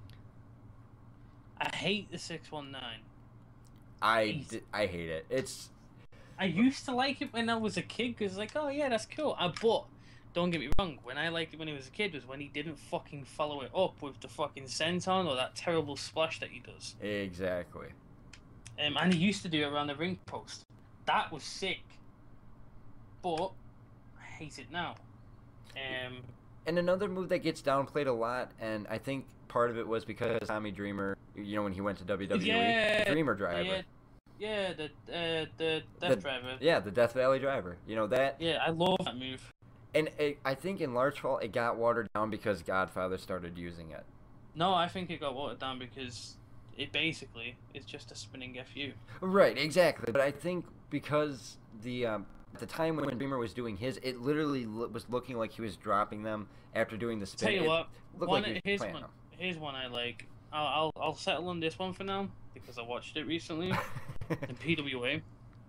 I hate the six one nine. I, d- I hate it. It's... I used to like it when I was a kid, because like, oh yeah, that's cool. I, but, don't get me wrong, when I liked it when he was a kid was when he didn't fucking follow it up with the fucking senton or that terrible splash that he does. Exactly. Um, and he used to do it around the ring post. That was sick. But, I hate it now. Um... And another move that gets downplayed a lot, and I think part of it was because Tommy Dreamer, you know, when he went to W W E, yeah, Dreamer Driver. Yeah, yeah the uh, the Death the, Driver. Yeah, the Death Valley Driver. You know that. Yeah, I love that move. And it, I think in large part it got watered down because Godfather started using it. No, I think it got watered down because it basically is just a spinning F U. Right, exactly. But I think because the um, at the time when Dreamer was doing his, it literally lo- was looking like he was dropping them after doing the spin. Tell you it what, one, like here's one. Them. Here's one I like. I'll, I'll I'll settle on this one for now because I watched it recently in P W A.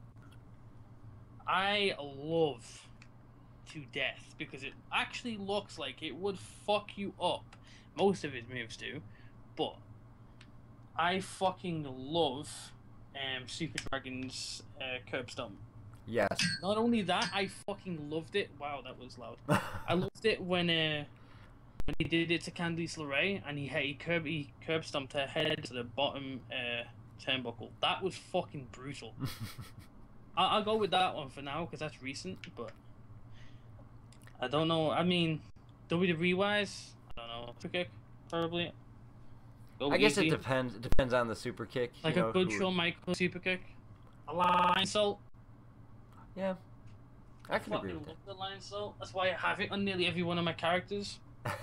I love to death because it actually looks like it would fuck you up. Most of his moves do, but I fucking love um, Super Dragon's uh, curb stomp. Yes. Not only that, I fucking loved it. Wow, that was loud. I loved it when uh, when he did it to Candice LeRae and he he curb he curb stomped her head to the bottom uh, turnbuckle. That was fucking brutal. I'll, I'll go with that one for now because that's recent, but I don't know. I mean, W W E wise, I don't know. Super kick, probably. Go I guess easy. it depends. It depends on the super kick. Like you a know, good who... Shawn Michaels super kick. A line salt. Yeah, I can I agree with love that. the line salt. That's why I have it on nearly every one of my characters.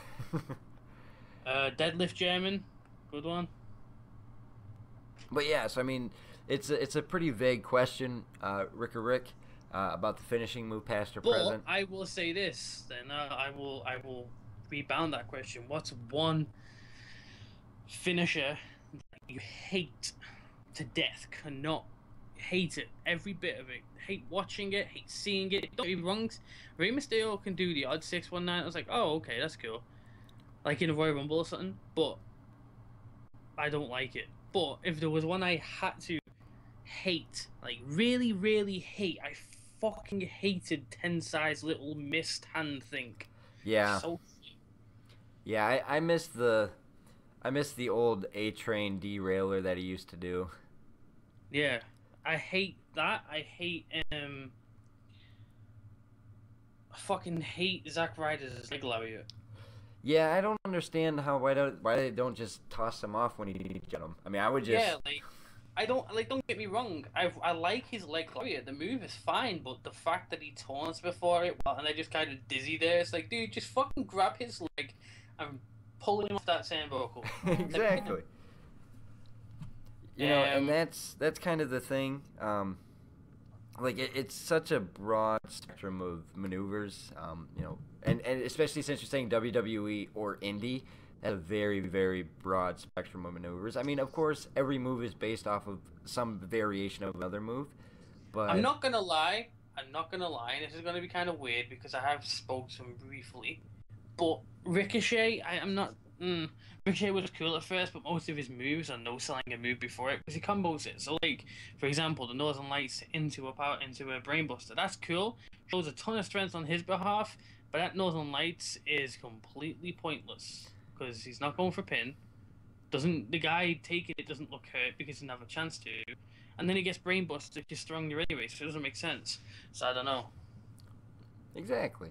uh, deadlift German, good one. But yeah, so I mean, it's a, it's a pretty vague question, uh, Rick or Rick, uh, about the finishing move, past or But present. I will say this, then uh, I will I will rebound that question. What's one finisher that you hate to death? Cannot hate it, every bit of it. Hate watching it, hate seeing it. Don't get me wrong, Rey Mysterio can do the odd six one nine. I was like, oh, okay, that's cool. Like in a Royal Rumble or something, but I don't like it. But if there was one I had to hate, like really, really hate, I fucking hated Tensai's little mist hand thing. Yeah. So... Yeah, I, I miss the, I miss the old A Train derailer that he used to do. Yeah, I hate that. I hate um. I fucking hate Zack Ryder's leg lariat. Yeah, I don't understand how why don't why they don't just toss him off when he get him. I mean, I would just. Yeah, like I don't like. Don't get me wrong. I I like his leg lariat. The move is fine, but the fact that he taunts before it, well, and they just kind of dizzy there. It's like, dude, just fucking grab his leg and pull him off that same vocal. Exactly. You know, Um, and that's that's kind of the thing. Um, like it, it's such a broad spectrum of maneuvers. Um, you know, and, and especially since you're saying W W E or indie, that's a very very broad spectrum of maneuvers. I mean, of course, every move is based off of some variation of another move. But I'm not gonna lie. I'm not gonna lie. And this is gonna be kind of weird because I have spoke to him briefly. But Ricochet, I, I'm not. Mm, Ricochet was cool at first, but most of his moves are no selling a move before it because he combos it. So, like for example, the Northern Lights into a power into a Brainbuster. That's cool. Shows a ton of strength on his behalf, but that Northern Lights is completely pointless because he's not going for pin. Doesn't the guy taking it doesn't look hurt because he doesn't have a chance to, and then he gets Brainbuster, which is stronger anyway, so it doesn't make sense. So I don't know. Exactly.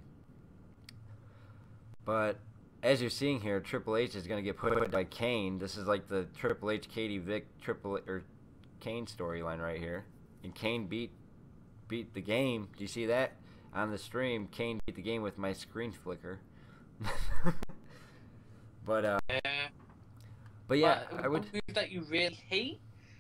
But as you're seeing here, Triple H is going to get put by Kane. This is like the Triple H, Katie Vick, Triple or Kane storyline right here. And Kane beat beat the game. Do you see that on the stream? Kane beat the game with my screen flicker. but uh, Uh, but yeah, but I would. a move that you really hate.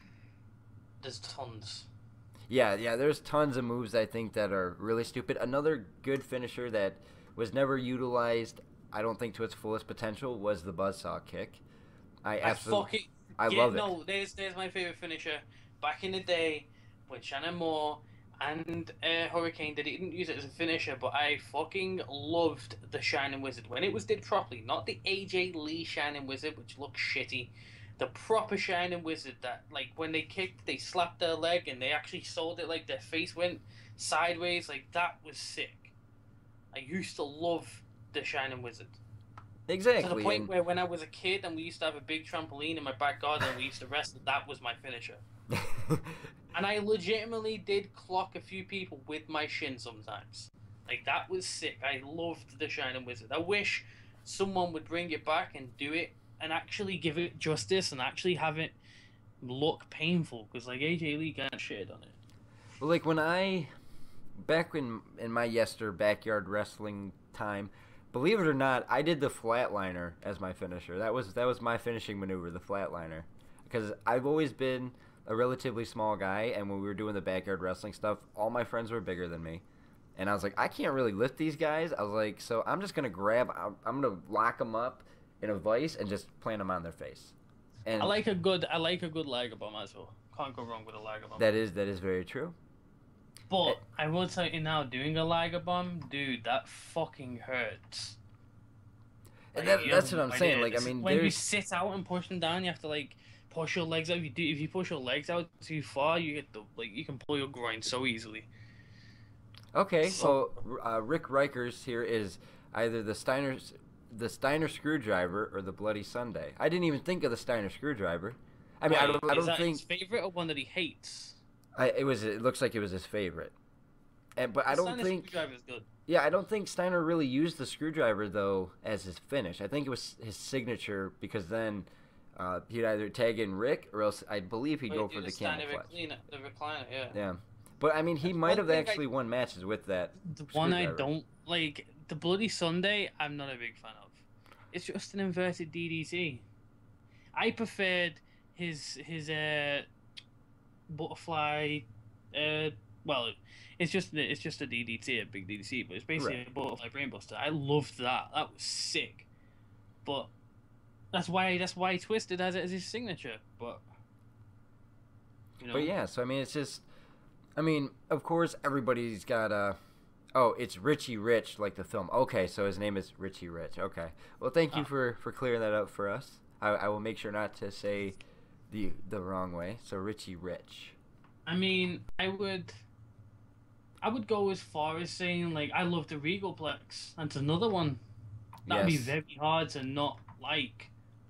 There's tons. Yeah, yeah. There's tons of moves I think that are really stupid. Another good finisher that was never utilized, I don't think, to its fullest potential was the buzzsaw kick. I absolutely, I fucking, I yeah, love it. No, there's there's my favorite finisher. Back in the day, when Shannon Moore and uh, Hurricane, they didn't use it as a finisher, but I fucking loved the Shining Wizard when it was did properly. Not the A J Lee Shining Wizard, which looks shitty. The proper Shining Wizard that, like, when they kicked, they slapped their leg and they actually sold it like their face went sideways. Like, that was sick. I used to love the Shining Wizard. Exactly. To the point and... where when I was a kid and we used to have a big trampoline in my back garden and we used to wrestle, that was my finisher. And I legitimately did clock a few people with my shin sometimes. Like, that was sick. I loved the Shining Wizard. I wish someone would bring it back and do it and actually give it justice and actually have it look painful. Because, like, A J Lee got shit on it. Well, like, when I... Back when in my yester backyard wrestling time, believe it or not, I did the flatliner as my finisher. That was that was my finishing maneuver, the flatliner. Because I've always been a relatively small guy, and when we were doing the backyard wrestling stuff, all my friends were bigger than me. And I was like, I can't really lift these guys. I was like, so I'm just going to grab, I'm going to lock them up in a vice and just plant them on their face. And I like a good I like a good Liger bomb as well. Can't go wrong with a Liger bomb. That is, that is very true. But I will tell you now, doing a Liger bomb, dude, that fucking hurts. And Like, that, you that's have what I'm no saying. idea. Like, I mean, when you there's... sit out and push them down, you have to like push your legs out. If you do, if you push your legs out too far, you get the like you can pull your groin so easily. Okay, So- so uh, Rick Rikers here is either the Steiner, the Steiner screwdriver or the Bloody Sunday. I didn't even think of the Steiner screwdriver. I mean, I Wait, don't, I is don't that think his favorite or one that he hates? I, it was. It looks like it was his favorite. And but I The don't Steiner think. screwdriver is good. Yeah, I don't think Steiner really used the screwdriver though as his finish. I think it was his signature because then uh, he'd either tag in Rick or else I believe he'd Wait, go do for the camel Steiner clutch. recliner, the recliner, yeah. Yeah, but I mean, he That's might one have thing I- actually won matches with that. The one I screwdriver. don't like, the Bloody Sunday, I'm not a big fan of. It's just an inverted D D T. I preferred his his uh butterfly. Uh, well, it's just it's just a D D T, a big D D T, but it's basically Right. a butterfly brainbuster. I loved that. That was sick. But that's why that's why Twisted has it as his signature. But you know, But yeah, so I mean, it's just, I mean, of course, everybody's got a. Oh, it's Richie Rich, like the film. Okay, so his name is Richie Rich. Okay. Well, thank you Ah. for, for clearing that up for us. I, I will make sure not to say the the wrong way. So Richie Rich. I mean, I would, I would go as far as saying like I love the Regalplex. That's another one. That'd Yes. be very hard to not like.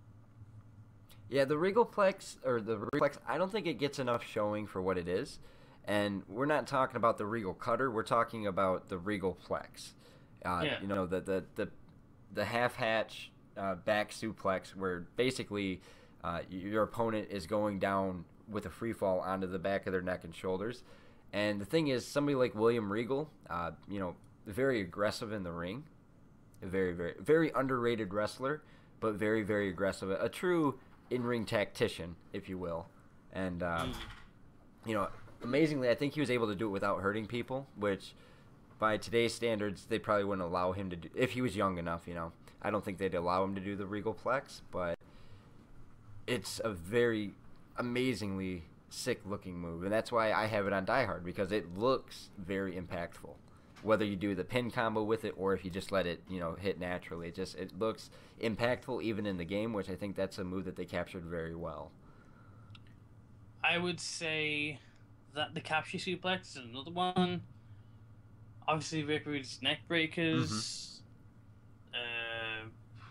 Yeah, the Regalplex or the Regalplex, I don't think it gets enough showing for what it is. And we're not talking about the Regal Cutter. We're talking about the Regalplex. Uh, Yeah. You know, the the the, the half hatch uh, back suplex where basically uh, your opponent is going down with a free fall onto the back of their neck and shoulders. And the thing is, somebody like William Regal, uh, you know, very aggressive in the ring, a very, very, very underrated wrestler, but very, very aggressive. A true in-ring tactician, if you will. And, um, you know, amazingly, I think he was able to do it without hurting people, which by today's standards, they probably wouldn't allow him to do, if he was young enough, you know. I don't think they'd allow him to do the Regal Plex, but it's a very amazingly sick-looking move, and that's why I have it on Die Hard, because it looks very impactful. Whether you do the pin combo with it or if you just let it, you know, hit naturally, it just it looks impactful even in the game, which I think that's a move that they captured very well. I would say that the capture suplex is another one. Obviously, Rick Rude's neck breakers. Mm-hmm. Uh,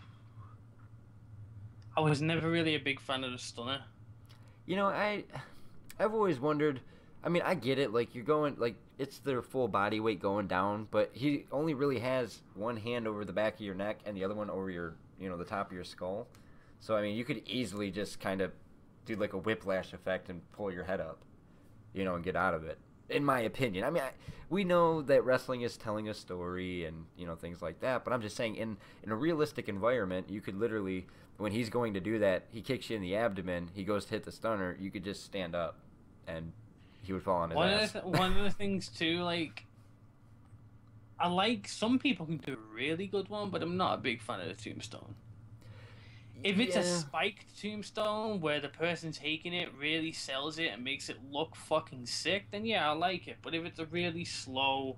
I was never really a big fan of the stunner. You know, I, I've always wondered. I mean, I get it. Like, you're going, like, it's their full body weight going down, but he only really has one hand over the back of your neck and the other one over your, you know, the top of your skull. So, I mean, you could easily just kind of do, like, a whiplash effect and pull your head up, you know, and get out of it, in my opinion. I mean, I, we know that wrestling is telling a story and, you know, things like that, but I'm just saying, in, in a realistic environment, you could literally, when he's going to do that, he kicks you in the abdomen, he goes to hit the stunner, you could just stand up and he would fall on his one ass. Of the, one of the things, too, like, I like, some people can do a really good one, but I'm not a big fan of the tombstone. If it's yeah. a spiked tombstone where the person taking it really sells it and makes it look fucking sick, then yeah, I like it. But if it's a really slow,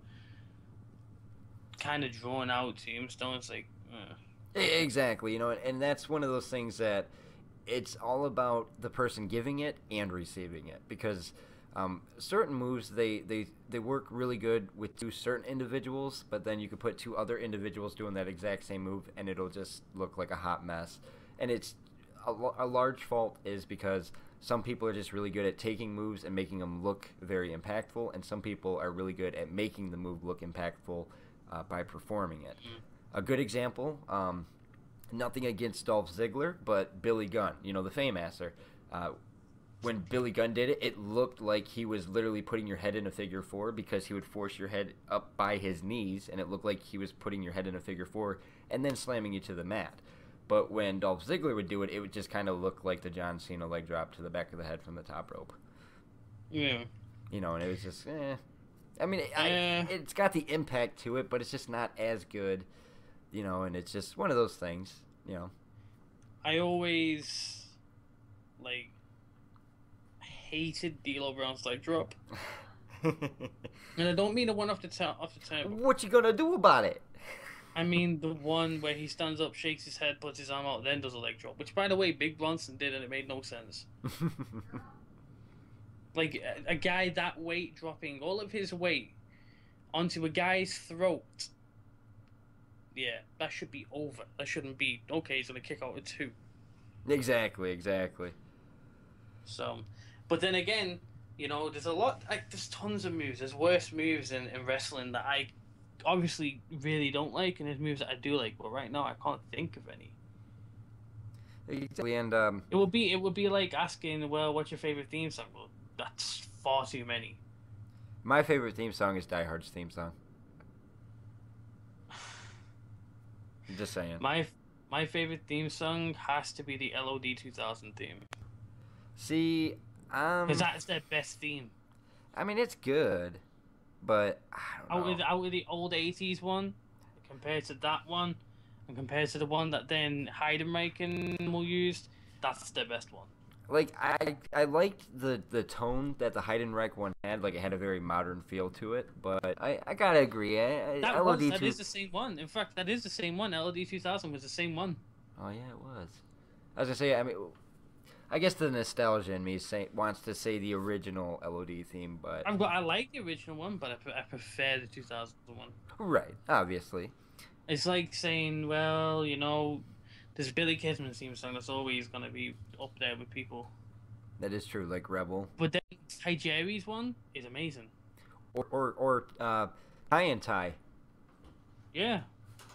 kind of drawn out tombstone, it's like, eh. Exactly, you know, and that's one of those things that it's all about the person giving it and receiving it, because um, certain moves, they, they, they work really good with two certain individuals, but then you could put two other individuals doing that exact same move and it'll just look like a hot mess. And it's a, a large fault is because some people are just really good at taking moves and making them look very impactful, and some people are really good at making the move look impactful uh, by performing it. A good example, um, nothing against Dolph Ziggler, but Billy Gunn, you know, the Fameasser. Uh, when Billy Gunn did it, it looked like he was literally putting your head in a figure four, because he would force your head up by his knees, and it looked like he was putting your head in a figure four and then slamming you to the mat. But when Dolph Ziggler would do it, it would just kind of look like the John Cena leg drop to the back of the head from the top rope. Yeah. You know, and it was just, eh. I mean, it, uh, I, it's got the impact to it, but it's just not as good, you know, and it's just one of those things, you know. I always, like, hated D'Lo Brown's leg drop. And I don't mean the one off the, ta- off the table. What you gonna do about it? I mean the one where he stands up, shakes his head, puts his arm out, then does a leg drop. Which, by the way, Big Bronson did, and it made no sense. Like, a, a guy that weight dropping all of his weight onto a guy's throat. Yeah, that should be over. That shouldn't be, okay, he's going to kick out a two. Exactly, exactly. So, but then again, you know, there's a lot, like, there's tons of moves. There's worse moves in, in wrestling that I obviously really don't like, and there's moves that I do like, but right now I can't think of any. Exactly, and um, it would be it would be like asking, well, what's your favorite theme song? Well, that's far too many. My favorite theme song is Die Hard's theme song. I'm just saying. My my favorite theme song has to be the L O D two thousand theme. See, um, because that's their best theme. I mean, it's good, but I don't know. Out of, out of the old eighties one, compared to that one, and compared to the one that then Heidenreich will use, that's their best one. Like, I I liked the, the tone that the Heidenreich one had. Like, it had a very modern feel to it, but I, I gotta agree. I, I, that, L O D was, two... that is the same one. In fact, that is the same one. L O D two thousand was the same one. Oh, yeah, it was. I was gonna say, I mean, I guess the nostalgia in me say, wants to say the original L O D theme, but... I've got, I like the original one, but I, I prefer the two thousand one. Right, obviously. It's like saying, well, you know, this Billy Kidman theme song that's always going to be up there with people. That is true, like Rebel. But then Ty Jerry's one is amazing. Or, or, or uh, Tie and Tie. Yeah.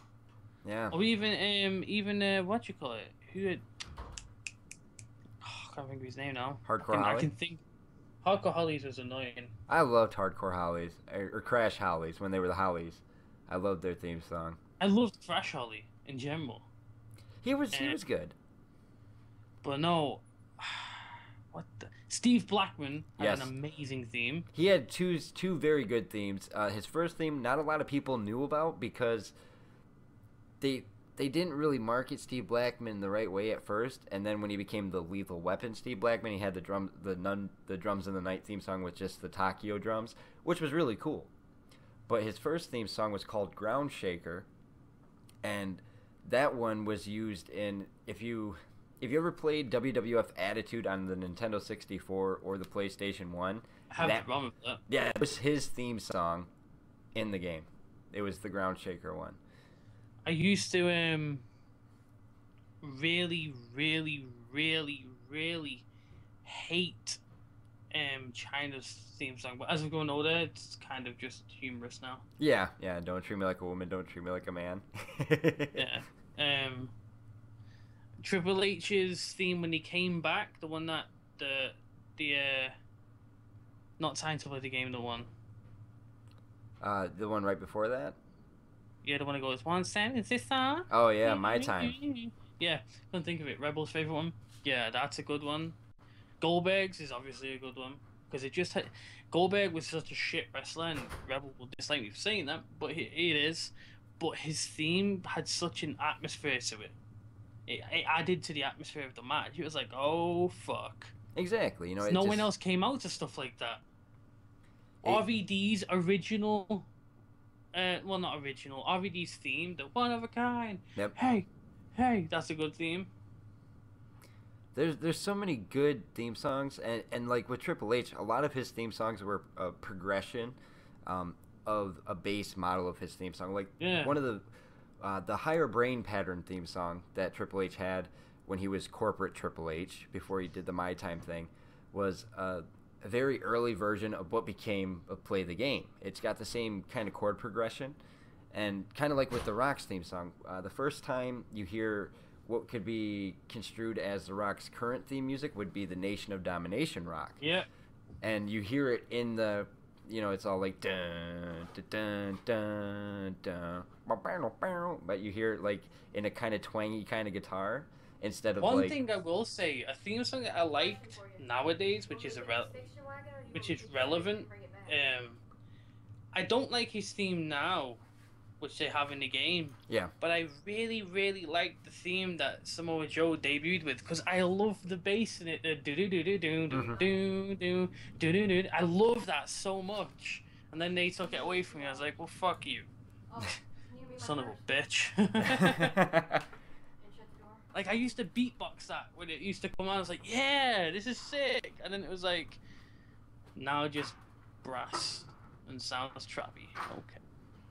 Yeah. Or even, um, even uh, what you call it? Who had... Oh, can't think of his name now. Hardcore I can, Holly? I can think. Hardcore Hollies was annoying. I loved Hardcore Hollies, or, or Crash Hollies when they were the Hollies. I loved their theme song. I loved Crash Holly in general. He was he And- was good. But no, what the... Steve Blackman had Yes. an amazing theme. He had two two very good themes. Uh, his first theme, not a lot of people knew about because they they didn't really market Steve Blackman the right way at first. And then when he became the Lethal Weapon Steve Blackman, he had the drum the nun the drums in the night theme song with just the Takio drums, which was really cool. But his first theme song was called Ground Shaker, and that one was used in if you if you ever played W W F Attitude on the Nintendo sixty-four or the PlayStation one. I have That- a problem with that. Yeah, it was his theme song in the game. It was the Ground Shaker one. I used to um really, really, really, really hate um China's theme song, but as I've grown older, it's kind of just humorous now. Yeah, yeah. Don't treat me like a woman. Don't treat me like a man. Yeah. Um. Triple H's theme when he came back, the one that the the uh, not Time to Play the Game, the one. Uh, the one right before that. Yeah, the one that goes one time is this song. Oh yeah, My Time. Yeah, couldn't think of it. Rebel's favorite one. Yeah, that's a good one. Goldberg's is obviously a good one because it just had Goldberg was such a shit wrestler, and Rebel will dislike me for saying that, but he, it is. But his theme had such an atmosphere to it. It, it added to the atmosphere of the match. It was like, oh fuck. Exactly. You know, it no just, one else came out to stuff like that. It- R V D's original, uh, well not original. R V D's theme, the one of a kind. Yep. Hey, hey, that's a good theme. There's there's so many good theme songs, and, and like with Triple H, a lot of his theme songs were a progression um, of a base model of his theme song. Like Yeah. one of the uh, the Higher Brain Pattern theme song that Triple H had when he was corporate Triple H before he did the My Time thing was uh, a very early version of what became a Play the Game. It's got the same kind of chord progression, and kind of like with the Rock's theme song. Uh, the first time you hear what could be construed as the Rock's current theme music would be the Nation of Domination rock. Yeah. And you hear it in the, you know, it's all like dun dun dun dun dun, but you hear it like in a kind of twangy kind of guitar instead of One like. thing I will say, a theme song that I liked nowadays, which is irre- which is relevant. Um, I don't like his theme now, which they have in the game. Yeah. But I really, really like the theme that Samoa Joe debuted with because I love the bass in it. The do do do do do do Mhm. do do do do do. I love that so much. And then they took it away from me. I was like, well, fuck you, son of a bitch. Like I used to beatbox that when it used to come on. I was like, yeah, this is sick. And then it was like, now just brass and sounds trappy. Okay.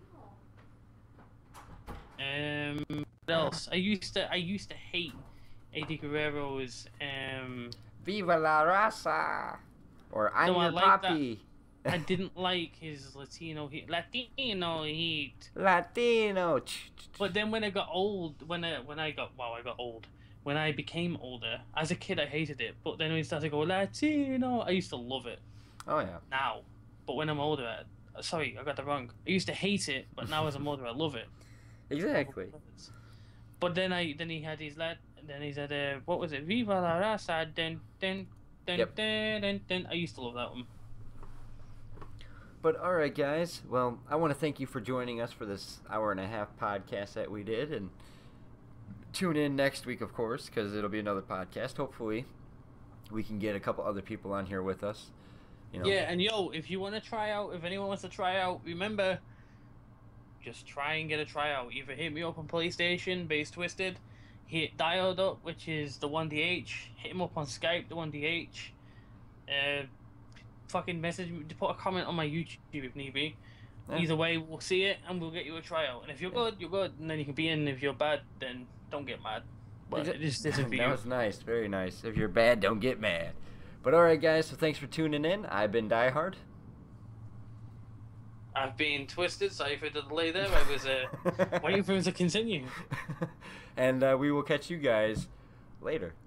Um, what else? I used to I used to hate Eddie Guerrero's um. Viva la raza, or I'm No, I your like that. papi. I didn't like his Latino heat. Latino heat. Latino. But then when I got old, when I when I got wow, I got old. When I became older, as a kid, I hated it. But then when he started to go Latino, I used to love it. Oh yeah. Now, but when I'm older, I, sorry, I got that wrong. I used to hate it, but now as I'm older, I love it. Exactly. But then I then he had his lad. Then he said, uh, "What was it? Viva la raza." Then then then Yep. then then then. I used to love that one. But all right, guys. Well, I want to thank you for joining us for this hour and a half podcast that we did, and tune in next week, of course, because it'll be another podcast. Hopefully, we can get a couple other people on here with us. You know. Yeah, and yo, if you want to try out, if anyone wants to try out, remember, just try and get a tryout. Either hit me up on PlayStation, Base Twisted, hit Dialed Up, which is the one D H. Hit him up on Skype, the one D H. Uh, fucking message me, put a comment on my YouTube if need be. Yeah. Either way, we'll see it and we'll get you a tryout. And if you're good, you're good, and then you can be in. If you're bad, then don't get mad. But Exa- it just isn't for that you. was nice. Very nice. If you're bad, don't get mad. But all right, guys. So thanks for tuning in. I've been Die Hard. I've been Twisted. Sorry for the delay there. I was uh, waiting for him to continue. And uh, we will catch you guys later.